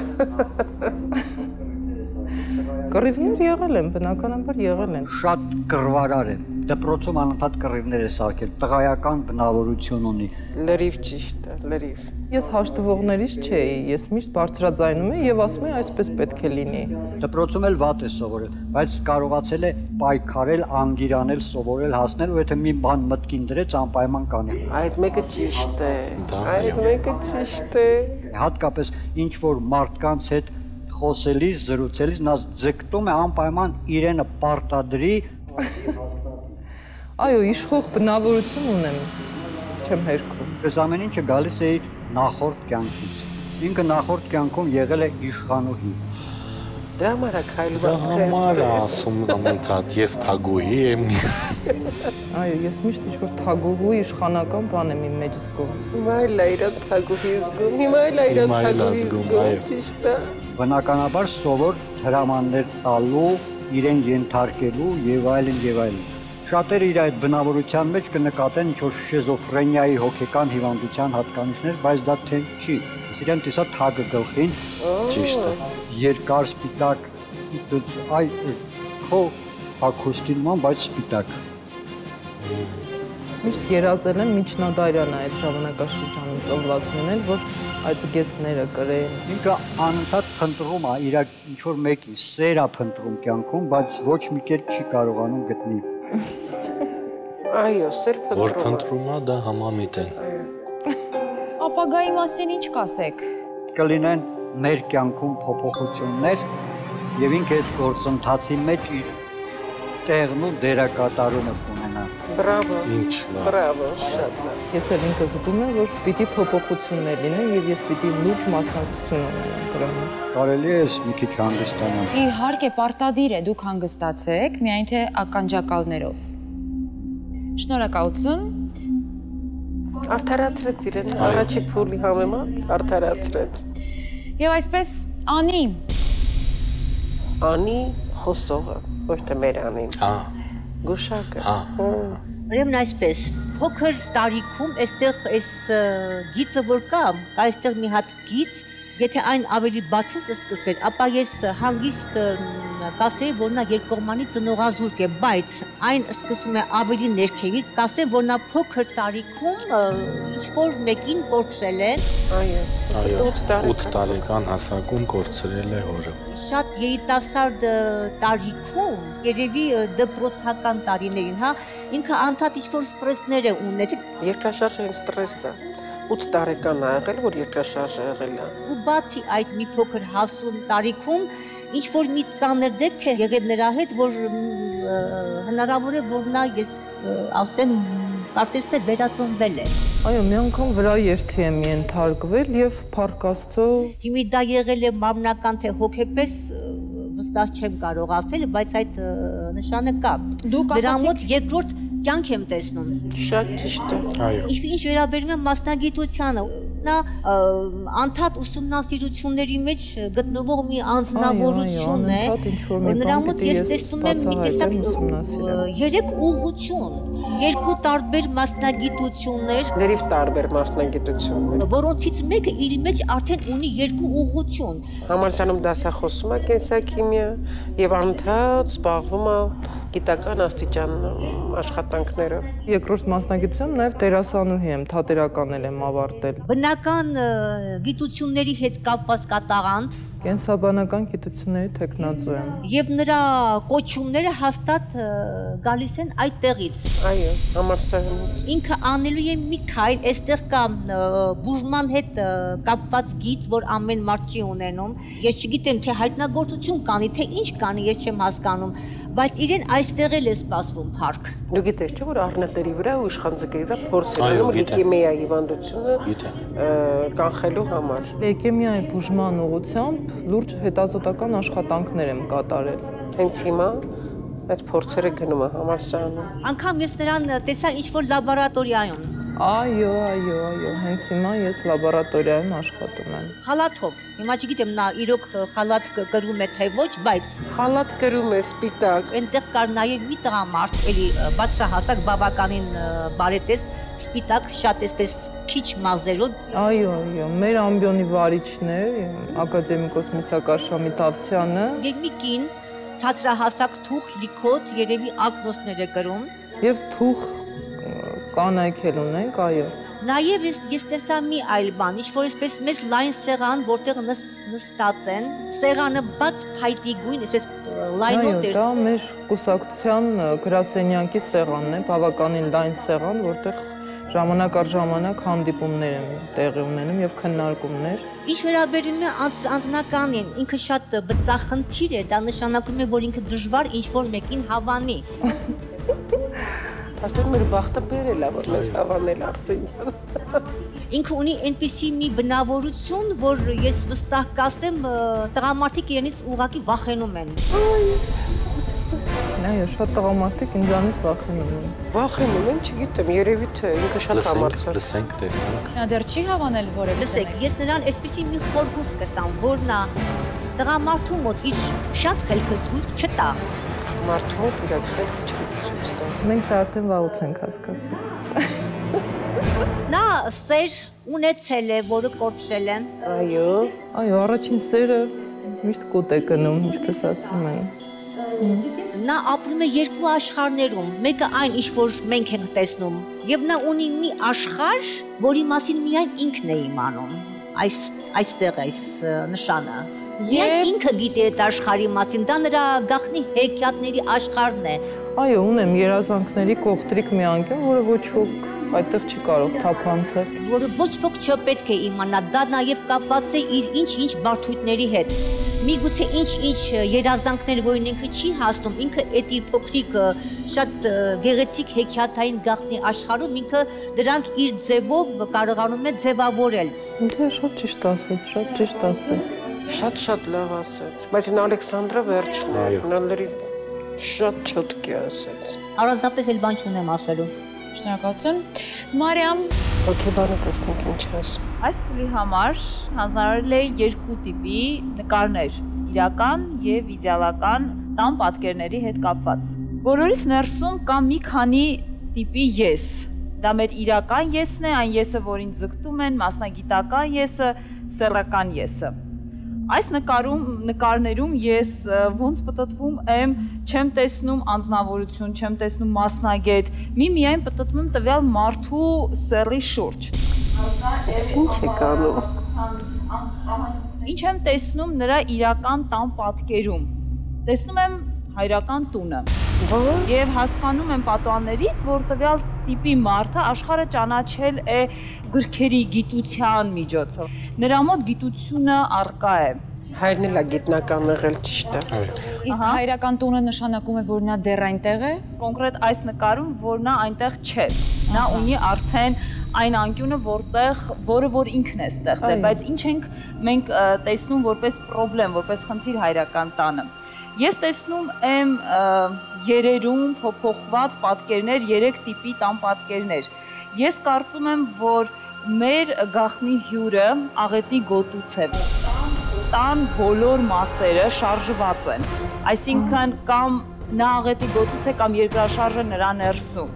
կռիվներ եղել են, բնականաբար եղել են։ Շատ կռվարար է։ Դպրոցում անընդհատ կռիվներ է սարքել, տղայական բնավորություն ունի։ Լրիվ ճիշտ է, լրիվ։ Ես հաշտվողներից չէի, ես միշտ բարձրաձայնում եմ եւ ասում եմ այսպես պետք է լինի։ Դպրոցում էլ վատ է սովորել, բայց կարողացել է պայքարել, անգիրանել, սովորել, հասնել, ու եթե մի բան մտքին դրեց, անպայման կանի։ Այդ մեկը ճիշտ է։ Այդ մեկը ճիշտ է։ Հատկապես ինչ որ մարդկանց հետ խոսելիս, զրուցելիս նա ձգտում է անպայման իրենը պարտադրի։ Այո, իշխող բնավորություն ունեմ, չեմ հերքում։ Այս ամեն ինչը գալիս է իր նախորդ կյանքից։ Ինքը նախորդ կյանքում եղել է իշխանուհի։ Դրա համար է քայլված խես։ Համար ասում անընդհատ ես թագուհի եմ։ Այո, ես միշտ ինչ-որ թագուհու իշխանական բան եմ իմ մեջ զգում։ Հիմա էլ է իրան թագուհի զգում, հիմա էլ է իրան թագուհի զգում, ճիշտ է։ Բնականաբար սովոր հրամաններ տալու, իրեն ենթարկելու եւ այլն եւ այլն։ Շատերը իր այդ բնավորության մեջ կնկատեն ինչ-որ շիզոֆրենիայի հոգեկան հիվանդության հատկանիշներ, բայց դա թե չի։ Իրեն տեսա թագը գլխին։ Ճիշտ է։ Երկար սպիտակ, այ քո ակուստին ման, բայց սպիտակ։ Միշտ երազել եմ միջնադարյան այդ ժամանակաշրջանում ծնված լինել, որ այդ զգեստները կրեին։ Ինքը անընդհատ փնտրում է իր ինչ-որ մեկի, սեր է փնտրում կյանքում, բայց ոչ մի կերպ չի կարողանում գտնի։ Այո, սեր փնտրում։ Որ փնտրում է, դա համամիտ են։ Ապագայի մասին ինչ կասեք։ Կլինեն մեր կյանքում փոփոխություններ եւ ինքը այդ գործընթացի մեջ իր տեղն ու դերակատարումը կունենա։ Բրավո։ Ինչ լավ։ Բրավո, շատ լավ։ Ես էլ ինքը զգում եմ, որ պիտի փոփոխություններ լինեն եւ ես պիտի լուրջ մասնակցություն ունենամ դրանում։ Կարելի է մի քիչ հանգստանալ։ Իհարկե, պարտադիր է դուք հանգստացեք, միայն թե ականջակալներով։ Շնորհակալություն։ Արդարացրեց իրեն, առաջի փուլի համեմատ արդարացրեց։ Եվ այսպես Անի։ Անի խոսողը, ոչ թե մեր Անին։ Գուշակը։ Ուրեմն այսպես, փոքր տարիքում այստեղ այս գիծը որ կա, այստեղ մի հատ գիծ, եթե այն ավելի բացից սկսվեր, ապա ես հանգիստ կասեի, որ նա երկկողմանի ծնողազուրկ է, բայց այն սկսում է ավելի ներքևից, կասեմ, որ նա փոքր տարիքում ինչ-որ մեկին կորցրել է։ Այո, 8 տարեկան հասակում կորցրել է հորը։ Շատ երիտասարդ տարիքում, երևի դպրոցական տարիներին, հա, ինքը անդադ ինչ-որ ստրեսներ է ունեցել։ Երկրաշարժը հենց ստրեսն է։ 8 տարեկան է եղել, որ երկրաշարժը եղել է։ Ու բացի այդ մի փոքր հասուն տարիքում ինչ-որ մի ծանր դեպք է եղել նրա հետ, որ հնարավոր է, որ նա ես ասեմ, կարծես թե վերածնվել է։ Այո, մի անգամ վրա երթի եմ ենթարկվել եւ Փառք Աստծո։ Հիմի դա եղել է մարմնական թե հոգեպես վստահ չեմ կարող ասել, բայց այդ նշանը կա։ Դրա մոտ երկրորդ կյանք եմ տեսնում։ Շատ ճիշտ է։ Այո։ Ինչ վերաբերում է մասնագիտությանը, նա անդադ ուսումնասիրությունների մեջ գտնվող մի անձնավորություն է։ Նրա մոտ ես տեսնում եմ մի տեսակ 3 ուղղություն, 2 տարբեր մասնագիտություններ, լրիվ տարբեր մասնագիտություններ, որոնցից մեկը իր մեջ արդեն ունի 2 ուղղություն։ Համալսարանում դասախոսում է կենսաքիմիա եւ անդադ զբաղվում է գիտական աստիճան աշխատանքները։ Երկրորդ մասնագիտությամբ նաև դերասանուհի եմ, թատերականել եմ ավարտել։ Բնական գիտությունների հետ կապված կատաղանդ Կենսաբանական գիտությունների տեխնացու եմ։ Եվ նրա կոչումները հաստատ գալիս են այդտեղից։ Այո, համալսարանից։ Ինքը անելու է մի քայլ, այստեղ կա բուժման հետ կապված գիծ, որ ամեն մարդ չի ունենում։ Ես չգիտեմ, թե հայտնագործություն կանի, թե ինչ կանի, ես չեմ հասկանում, բայց իրեն այստեղ էլ է սպասվում փառք։ Դու գիտես չէ՞ որ առնետերի վրա ու իշխանձկերի վրա փորձ են անում լեյկեմիայի հիվանդությունը կանխելու համար։ Լեյկեմիայի բուժման ուղղությամբ լուրջ հետազոտական աշխատանքներ եմ կատարել։ Հենց հիմա այդ փորձերը գնում է համալսարանում։ Անկամ ես նրան տեսա ինչ-որ լաբորատորիայում։ Այո, հենց հիմա ես լաբորատորիայում աշխատում եմ։ Խալաթով։ Հիմա չգիտեմ նա իրոք խալաթ կրում է թե ոչ, բայց խալաթ կրում է սպիտակ։ Այնտեղ կար նաև մի տղամարդ, էլի բարձրահասակ բավականին բարետես, սպիտակ, շատ էսպես քիչ մազերով։ Այո, մեր ամբիոնի վարիչներ, ակադեմիկոս Միսակար Շամիթավցյանը։ Եվ մի կին ցածրահասակ թուխ լիքոտ, երևի ակնոցներ է կրում։ Եվ թուխ կանայք էլ ունենք, այո։ Նաև ես տեսա մի այլ բան, ինչ-որ այսպես մեծ լայն սեղան, որտեղ նստած են, սեղանը բաց փայտի գույն, այսպես լայնոտ էր։ Դա մեր կուսակցության գրասենյակի սեղանն է, բավականին լայն սեղան, որտեղ ժամանակ առ ժամանակ հանդիպումներ են տեղի ունենում եւ քննարկումներ։ Ինչ վերաբերում է անձնականին, ինքը շատ բծախնդիր է, դա նշանակում է, որ ինքը դժվար ինչ-որ մեկին հավանի։ Աստուր մեր բախտը բերել է, որ մեզ հավանել Արսեն ջան։ Ինքը ունի այնպիսի մի բնավորություն, որ ես վստահ կասեմ, տղամարդիկ իրենից ուղղակի վախենում են։ Այո, շատ տղամարդիկ ինձանից վախենում են։ Վախենում են, չգիտեմ, երևի թե ինքը շատ համարձակ։ Լսենք, տեսնենք։ Նա դեռ չի հավանել որևէ։ Լսեք, ես նրան այսպիսի մի խորհուրդ կտամ, որ նա տղամարդու մոտ իր շատ խելքը ցույց չտա։ Մարդու մոտ իր խելքը չպետք է ցույց տա։ Մենք դա արդեն վաղուց ենք հասկացել։ Նա սեր ունեցել է, որը կորցրել է։ Այո։ Այո, առաջին սերը միշտ կոտ է գնում, ինչպես ասում են։ Նա ապրում է երկու աշխարհներում, մեկը այն, ինչ որ մենք ենք տեսնում, եւ նա ունի մի աշխարհ, որի մասին միայն ինքն է իմանում։ Այստեղ այս նշանը։ Եվ ինքը գիտի այդ աշխարհի մասին, դա նրա գաղտնի հեքիաթների աշխարհն է։ Այո, ունեմ երազանքների կողտրիկ մի անկյուն, որը ոչ ոք այդտեղ չի կարող թափանցել։ Որը ոչ ոք չպետք է իմանա, դա նաև կապված է իր ինչ-ինչ բարդույթների հետ։ Միգուցե ինչ-ինչ երազանքներ, որին ինքը չի հասնում, ինքը այդ իր փոքրիկ շատ գեղեցիկ հեքիաթային գաղտնի աշխարհում ինքը դրանք իր ձևով կարողանում է ձևավորել։ Ինքը շատ ճիշտ ասեց, շատ ճիշտ ասեց։ Շատ լավ ասեց, բայց նա Ալեքսանդրը վերջն է, նա շատ չոտքի ասեց։ Առանձնապես էլ բան չունեմ ասելու։ Շնորհակալություն։ Մարիամ, հոգեբանը տեսնենք ինչ ասում։ Այս փուլի համար հանձնարարել է երկու տիպի նկարներ՝ իրական եւ իդեալական տան պատկերների հետ կապված։ Բոլորիս ներսում կա մի քանի տիպի ես։ Դա մեր իրական եսն է, այն եսը, որին ձգտում են, մասնագիտական եսը, սեռական եսը։ Այս նկարներում ես ոնց պտտվում եմ, չեմ տեսնում անձնավորություն, չեմ տեսնում մասնագետ, միայն պտտվում եմ տվյալ մարդու սեռի շուրջ։ Ինչ է կանում։ Ինչ եմ տեսնում նրա իրական տան պատկերում։ Տեսնում եմ հայրական տունը։ Եվ հասկանում եմ պատուհաններից, որ տվյալ տիպի մարդը աշխարհը ճանաչել է գրքերի գիտության միջոցով։ Նրա մոտ գիտությունը առկա է։ Հայրն էլ է գիտնական եղել, ճիշտ է։ Իսկ հայրական տունը նշանակում է, որ նա դեռ այնտեղ է։ Կոնկրետ այս նկարում, որ նա այնտեղ չէ։ Նա ունի արդեն այն անկյունը, որը որ ինքն է ստեղծել, բայց ինչ ենք մենք տեսնում որպես խնդրեմ, որպես խնդիր հայրական տանը։ Ես տեսնում եմ երերում փոփոխված պատկերներ, 3 տիպի տան պատկերներ։ Ես կարծում եմ, որ մեր գաղտնի հյուրը աղետի գոտուց է։ Տան բոլոր մասերը շարժված են։ Այսինքն կամ նա աղետի գոտուց է, կամ երկրաշարժը նրա ներսում։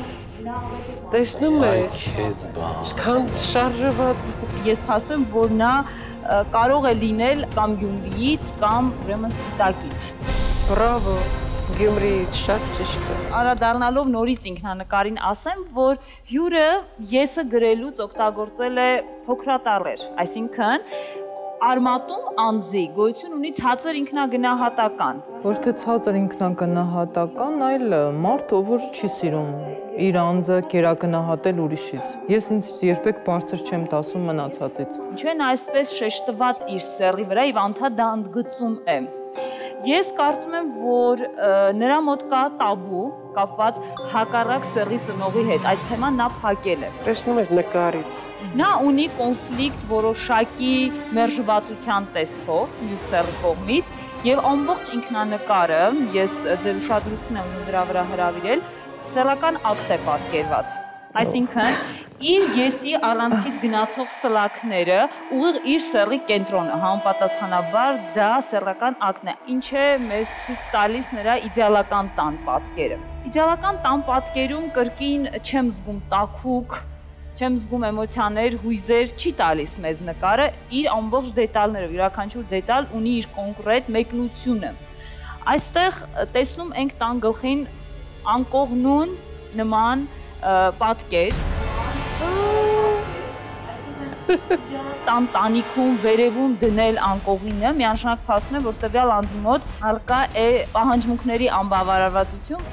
Տեսնում ես, քան շարժված։ Ես փաստում եմ, որ նա կարող է լինել կամ Գյումրիից, կամ ուրեմն Սպիտակից։ Բրավո։ Գյումրի շատ ճիշտ է։ Անդրադառնալով նորից ինքնանկարին ասեմ, որ հյուրը եսը գրելուց օգտագործել է փոքրատառեր, այսինքն արմատում անձի գոյություն ունի ցածր ինքնագնահատական։ Ոչ թե ցածր ինքնագնահատական, այլ մարդ, ով որ չի սիրում իր անձը կերակնահատել ուրիշից։ Ես ինձ երբեք բարձր չեմ տասում մնացածից։ Ինչու են այսպես շեշտված իր սեռի վրա եւ անդադար ընդգծում է։ Ես կարծում եմ, որ նրա մոտ կա տաբու կապված հակառակ սեռի ծնողի հետ, այս թեման նա փակել է։ Տեսնում ես նկարից։ Նա ունի կոնֆլիկտ որոշակի մերժվածության տեսքով մյուս սեռի կողմից եւ ամբողջ ինքնանկարը, ես ձեր ուշադրությունն եմ դրա վրա հրավիրել, սեռական ակտ է պատկերված։ Այսինքն իր եսի առանցքից գնացող սլաքները ուղիղ իր սեռի կենտրոնը, համապատասխանաբար դա սեռական ակտն է, ինչը մեզ ցույց տալիս նրա իդեալական տան պատկերը։ Իդեալական տան պատկերում կրկին չեմ զգում տաքուկ, չեմ զգում էմոցիաներ, հույզեր, չի տալիս մեզ նկարը իր ամբողջ դետալներով, յուրաքանչյուր դետալ ունի իր կոնկրետ մեկնությունը։ Այստեղ տեսնում ենք տան գլխին անկողնուն նման պատկեր տան տանիքում վերևում դնել անկողինը միանշանակ փաստում է, որ տվյալ անձի մոտ հարկա է պահանջմունքների անբավարարվածություն։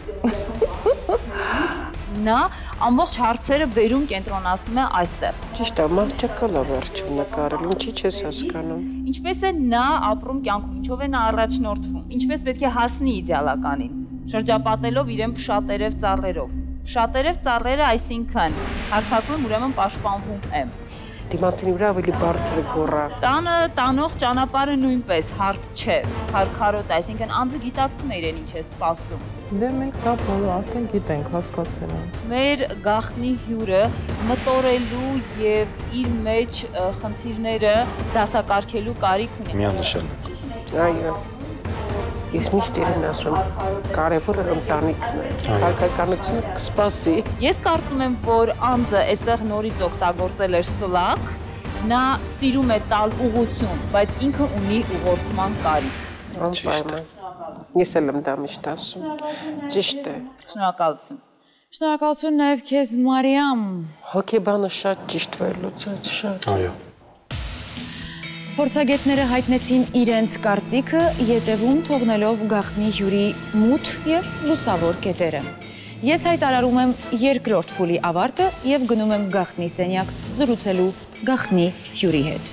Նա ամբողջ հարցերը բերում կենտրոնացնում է այստեղ։ Ճիշտ է, մահճակալ է վերջում նկարել, ինչի չես հասկանում։ Ինչպես է նա ապրում կյանքում, ինչով է նա առաջնորդվում, ինչպես պետք է հասնի իդեալականին, շրջապատելով իրեն փշատերև ծառերով։ Փշատերև ծառերը, այսինքն հարցակում ուրեմն պաշտպանվում է։ Դիմացինի վրա ավելի բարձր գոռա։ Տանը տանող ճանապարհը նույնպես հարթ չէ, քարքարոտ, այսինքն անձը գիտակցում է իրեն ինչ է սպասում։ Դե մենք դա բոլորը արդեն գիտենք, հասկացել ենք։ Մեր գաղտնի հյուրը մտորելու եւ իր մեջ խնդիրները դասակարգելու կարիք ունի։ Միանշանակ։ Այո։ Ես միշտ իրեն ասում եմ, կարևորը ընտանիքն է, քաղաքականությունը կսպասի։ Ես կարծում եմ, որ անձը այստեղ նորից օգտագործել էր սլաք, նա սիրում է տալ ուղղություն, բայց ինքը ունի ուղղորդման կարիք։ Անպայման։ Ես էլ եմ դա միշտ ասում։ Ճիշտ է։ Շնորհակալություն։ Շնորհակալություն նաև քեզ, Մարիամ։ Հոգեբանը շատ ճիշտ վերլուծեց, շատ։ Այո։ Փորձագետները հայտնեցին իրենց կարծիքը, ետևում թողնելով գաղտնի հյուրի մութ և լուսավոր կետերը։ Ես հայտարարում եմ երկրորդ փուլի ավարտը և գնում եմ գաղտնի սենյակ զրուցելու գաղտնի հյուրի հետ։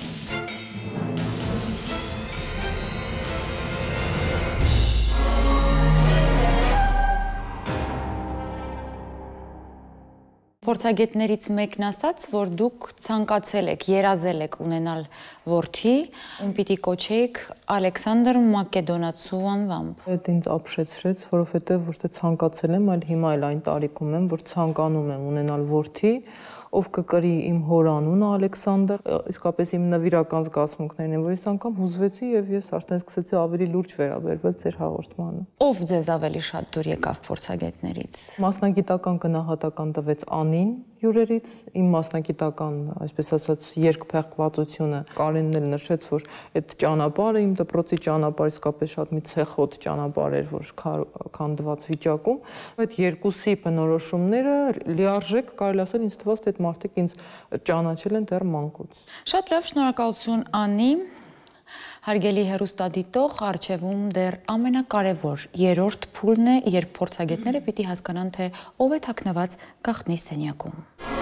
Փորձագետներից մեկն ասաց, որ դուք ցանկացել եք, երազել եք ունենալ որդի, ում պիտի կոչեիք Ալեքսանդր Մակեդոնացու անվամբ։ Այդ ինձ ապշեցրեց, որովհետև ոչ թե ցանկացել եմ, այլ հիմա էլ այն տարիքում եմ, որ ցանկանում եմ ունենալ որդի, ով կկրի իմ հոր անունը Ալեքսանդր, իսկապես իմ նվիրական զգացմունքներն են, որ ես անգամ հուզվեցի եւ ես արդեն սկսեցի ավելի լուրջ վերաբերվել ձեր հաղորդմանը։ Ով ձեզ ավելի շատ դուր եկավ փորձագետներից։ Մասնագիտական գնահատական տվեց Անին հյուրերից, իմ մասնագիտական, այսպես ասած, երկփեղկվածությունը Կարենն էլ նշեց, որ այդ ճանապարհը իմ դպրոցի ճանապարհը իսկապես շատ մի ցեխոտ ճանապարհ էր, որ քանդված վիճակում։ Այդ երկուսի բնորոշումները լիարժեք կարելի ասել ինձ թվաց, թե այդ մարդիկ ինձ ճանաչել են դեռ մանկուց։ Շատ լավ, շնորհակալություն Անի։ Հարգելի հեռուստադիտող, առջևում դեռ ամենակարևոր երրորդ փուլն է, երբ փորձագետները պիտի հասկանան, թե ով է թաքնված գաղտնի սենյակում։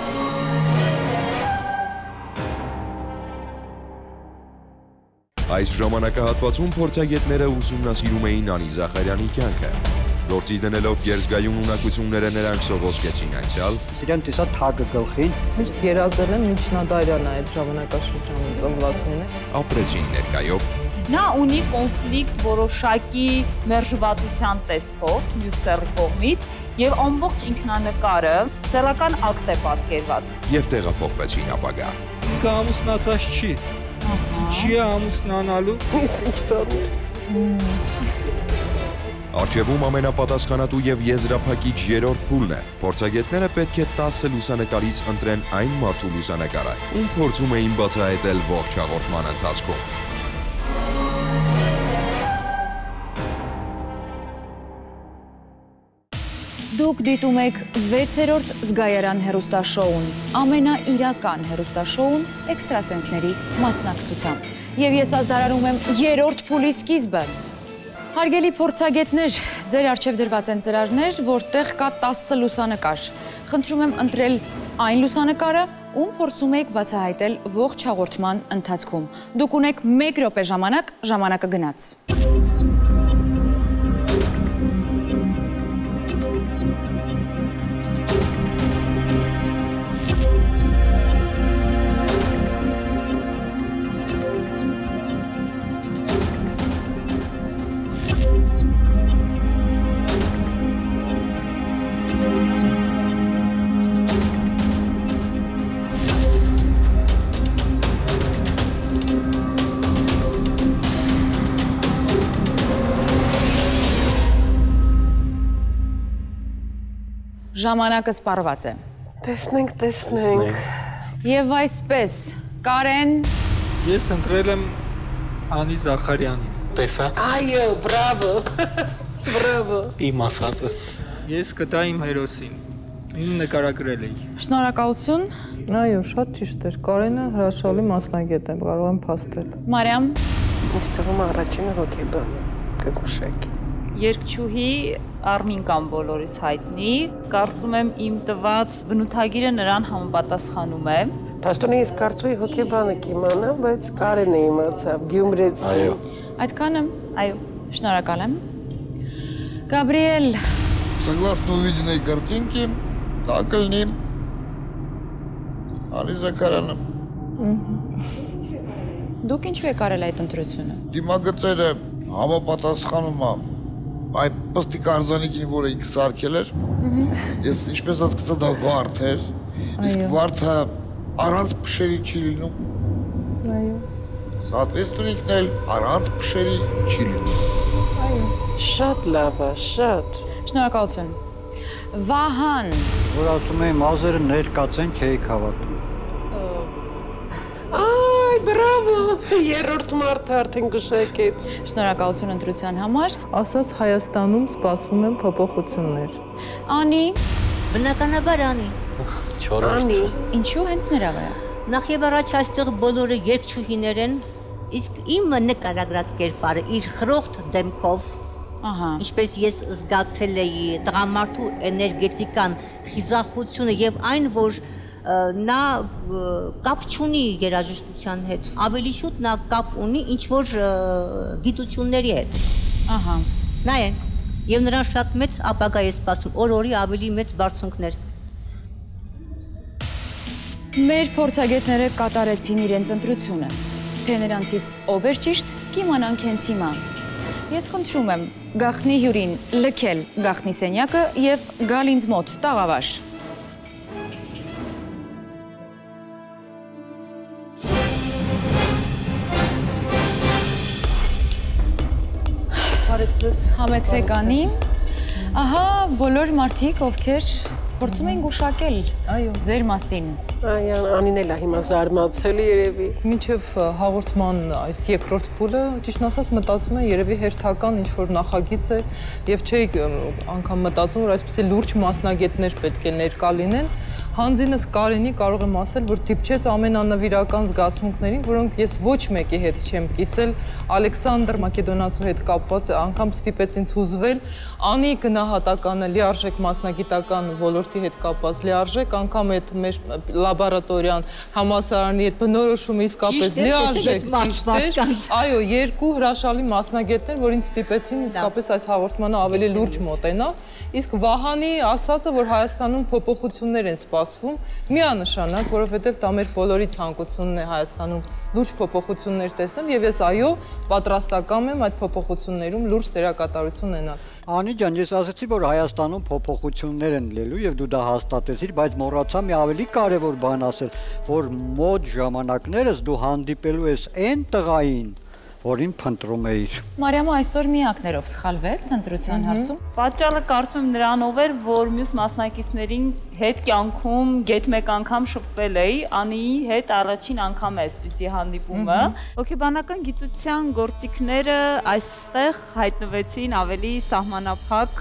Այս ժամանակահատվածում փորձագետները ուսումնասիրում էին Անի Զախարյանի կյանքը։ Գործի դնելով գերզգայուն ունակությունները նրանք սովոսկեցին անցյալ։ Իրեն տեսա թագը գլխին։ Միշտ երազել եմ միջնադարյանը այդ ժամանակաշրջանում ծնված լինել։ Ապրեցին ներկայով։ Նա ունի կոնֆլիկտ որոշակի մերժվածության տեսքով մյուս սեռի կողմից եւ ամբողջ ինքնանկարը սեռական ակտ է պատկերված։ Եվ տեղափոխվեցին ապագա։ Ինքը ամուսնացած չի։ Չի ամուսնանալու։ Ես ինչ բան։ Առջևում ամենապատասխանատու եւ եզրափակիչ երրորդ փուլն է։ Փորձագետները պետք է 10 լուսանկարից ընտրեն այն մարդու լուսանկարը, ում փորձում էին բացահայտել ողջ հաղորդման ընթացքում։ Դուք դիտում եք 6-րդ զգայարան հեռուստաշոուն, ամենաիրական հեռուստաշոուն էքստրասենսների մասնակցությամբ։ Եվ ես ազդարարում եմ 3-րդ փուլի սկիզբը։ Հարգելի փորձագետներ, ձեր առջև դրված են ծրարներ, որտեղ կա 10 լուսանկար։ Խնդրում եմ ընտրել այն լուսանկարը, ում փորձում եք բացահայտել ողջ հաղորդման ընթացքում։ Դուք ունեք 1 րոպե ժամանակ, ժամանակը գնաց։ Ժամանակը սպառված է։ Տեսնենք։ Եվ այսպես, Կարեն։ Ես ընտրել եմ Անի Զախարյանին։ Տեսա։ Այո, բրավո։ Բրավո։ Իմ ասածը։ Ես կտա իմ հերոսին։ Ին նկարագրել էի։ Շնորհակալություն։ Այո, շատ ճիշտ էր։ Կարենը հրաշալի մասնագետ է, կարող եմ փաստել։ Մարիամ։ Ինձ թվում է առաջինը հոգեբանը կգուշակի։ Երգչուհի Արմին կամ բոլորիս հայտնի, կարծում եմ իմ տված բնութագիրը նրան համապատասխանում է։ Պաշտոնի ես կարծում եմ հոգեբանը կիմանա, բայց Կարենը իմացավ, գյումրեցի։ Այո։ Այդքանը։ Այո։ Շնորհակալ եմ։ Գաբրիել։ Согласно увиденной картинке, так или не, Անի Զաքարյանը։ Դուք ինչու եք արել այդ ընտրությունը։ Դիմագծերը համապատասխանում է այդ պստիկ արձանիկին, որը ինքը սարքել էր։ Ես ինչպես հասկացա, դա վարդ էր։ Իսկ վարդը առանց փշերի չի լինում։ Այո։ Соответственникն էլ առանց փշերի չի լինում։ Շատ լավ է, շատ։ Շնորհակալություն։ Վահան։ Որ ասում եմ ազերը ներկացեն չէի հավատում։ Այ, բրավո, 3-րդ մարդը արդեն գուշակեց։ Շնորհակալություն ընտրության համար։ Ասած Հայաստանում սպասվում են փոփոխություններ։ Անի։ Բնականաբար Անի։ 4-րդ։ Ինչու հենց նրա վրա։ Նախ եւ առաջ այստեղ բոլորը երգչուհիներ են, իսկ իմը նկարագրած կերպարը իր խրոխտ դեմքով, ինչպես ես զգացել էի տղամարդու էներգետիկան, խիզախությունը եւ այն, որ նա կապ չունի երաժշտության հետ, ավելի շուտ նա կապ ունի ինչ-որ գիտությունների հետ։ Նայեք, եւ նրան շատ մեծ ապագա է սպասում, օր-օրի ավելի մեծ բարձունքներ։ Մեր փորձագետները կատարեցին իրենց ընտրությունը։ Թե նրանցից ով էր ճիշտ, կիմանանք հենց հիմա։ Ես խնդրում եմ գաղտնի հյուրին լքել գաղտնի սենյակը եւ գալ ինձ մոտ տաղավար։ Համեցեք Անի։ Ահա բոլոր մարդիկ, ովքեր փորձում էին գուշակել ձեր մասին։ Անին էլ է հիմա զարմացել երևի։ Մինչև հաղորդման այս 2-րդ փուլը, ճիշտ ասած, մտածում եմ երևի հերթական ինչ-որ նախագիծ է եւ չէի անգամ մտածում, որ այսպիսի լուրջ մասնագետներ պետք է ներկա լինեն։ Հանձինս Կարենի կարող եմ ասել, որ դիպչեց ամենանվիրական զգացմունքներին, որոնք ես ոչ մեկի հետ չեմ կիսել, Ալեքսանդր Մակեդոնացու հետ կապված անգամ ստիպեց ինձ հուզվել, Անի գնահատականը լիարժեք մասնագիտական ոլորտի հետ կապված լիարժեք, անգամ այդ մեր լաբորատորիան համալսարանի հետ բնորոշումը իսկապես լիարժեք ճիշտ էր։ Այո, 2 հրաշալի մասնագետներ, որ ինձ ստիպեցին իսկապես այս հաղորդմանը ավելի լուրջ մոտենալ, իսկ Վահանի ասածը, որ Հայաստանում փոփոխություններ են սպասվում, միանշանակ, որովհետև դա մեր բոլորի ցանկությունն է Հայաստանում լուրջ փոփոխություններ տեսնել եւ ես այո, պատրաստական եմ այդ փոփոխություններում լուրջ դերակատարություն ունենալ։ Անի ջան, ես ասացի, որ Հայաստանում փոփոխություններ են լինելու եւ դու դա հաստատեցիր, բայց մոռացա մի ավելի կարեւոր բան ասել, որ մոտ ժամանակներս դու հանդիպելու ես այն տղային, որին փնտրում էիր։ Մարիամը այսօր միակներով սխալվեց ընտրության հարցում։ Պատճառը կարծում եմ նրանով էր, որ մյուս մասնակիցներին հետ կյանքում գեթ մեկ անգամ շփվել էի, Անիի հետ առաջին անգամ է այսպիսի հանդիպումը։ Հոգեբանական գիտության գործիքները այստեղ հայտնվեցին ավելի սահմանափակ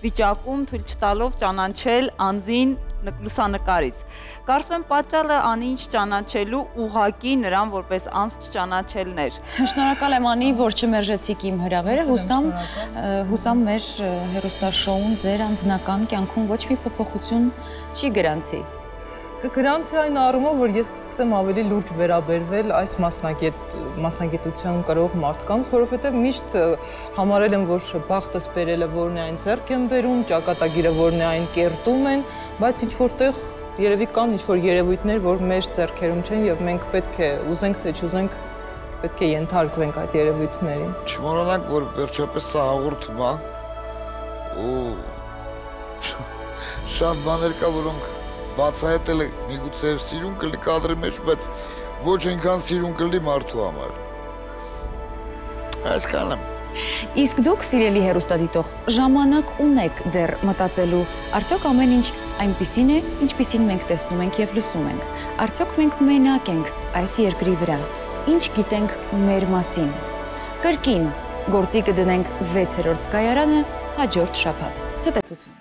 վիճակում թույլ չտալով ճանաչել անձին լուսանկարից։ Կարծում եմ պատճառը Անիին չճանաչելու ուղղակի նրան որպես անձ չճանաչելն էր։ Շնորհակալ եմ Անի, որ չմերժեցիք իմ հրավերը, հուսամ մեր հեռուստաշոուն ձեր անձնական կյանքում ոչ մի փոփոխություն չի գրանցի։ Կգրանցի այն առումով, որ ես կսկսեմ ավելի լուրջ վերաբերվել այս մասնագիտության կրող մարդկանց, որովհետև միշտ համարել եմ, որ բախտս բերելը որն է այն ձեռք են բերում, ճակատագիրը որն է այն կերտում են, բայց ինչ-որտեղ երևի կան ինչ-որ երևույթներ, որ մեր ձեռքերում չեն եւ մենք պետք է ուզենք թե չուզենք պետք է ենթարկվենք այդ երևույթներին։ Չմոռանանք, որ վերջապես սա հաղորդում է ու շատ բաներ կա, որոնք բացահայտել է միգուցե սիրուն կլի կադրի մեջ, բայց ոչ այնքան սիրուն կլի մարդու համար։ Այսքան եմ։ Իսկ դուք, սիրելի հեռուստադիտող, ժամանակ ունեք դեռ մտածելու, արդյոք ամեն ինչ այնպիսին է, ինչպիսին մենք տեսնում ենք եւ լսում ենք։ Արդյոք մենք մենակ ենք այս երկրի վրա։ Ինչ գիտենք մեր մասին։ Կրկին գործի կդնենք 6-րդ զգայարանը հաջորդ շաբաթ։ Ցտեսություն։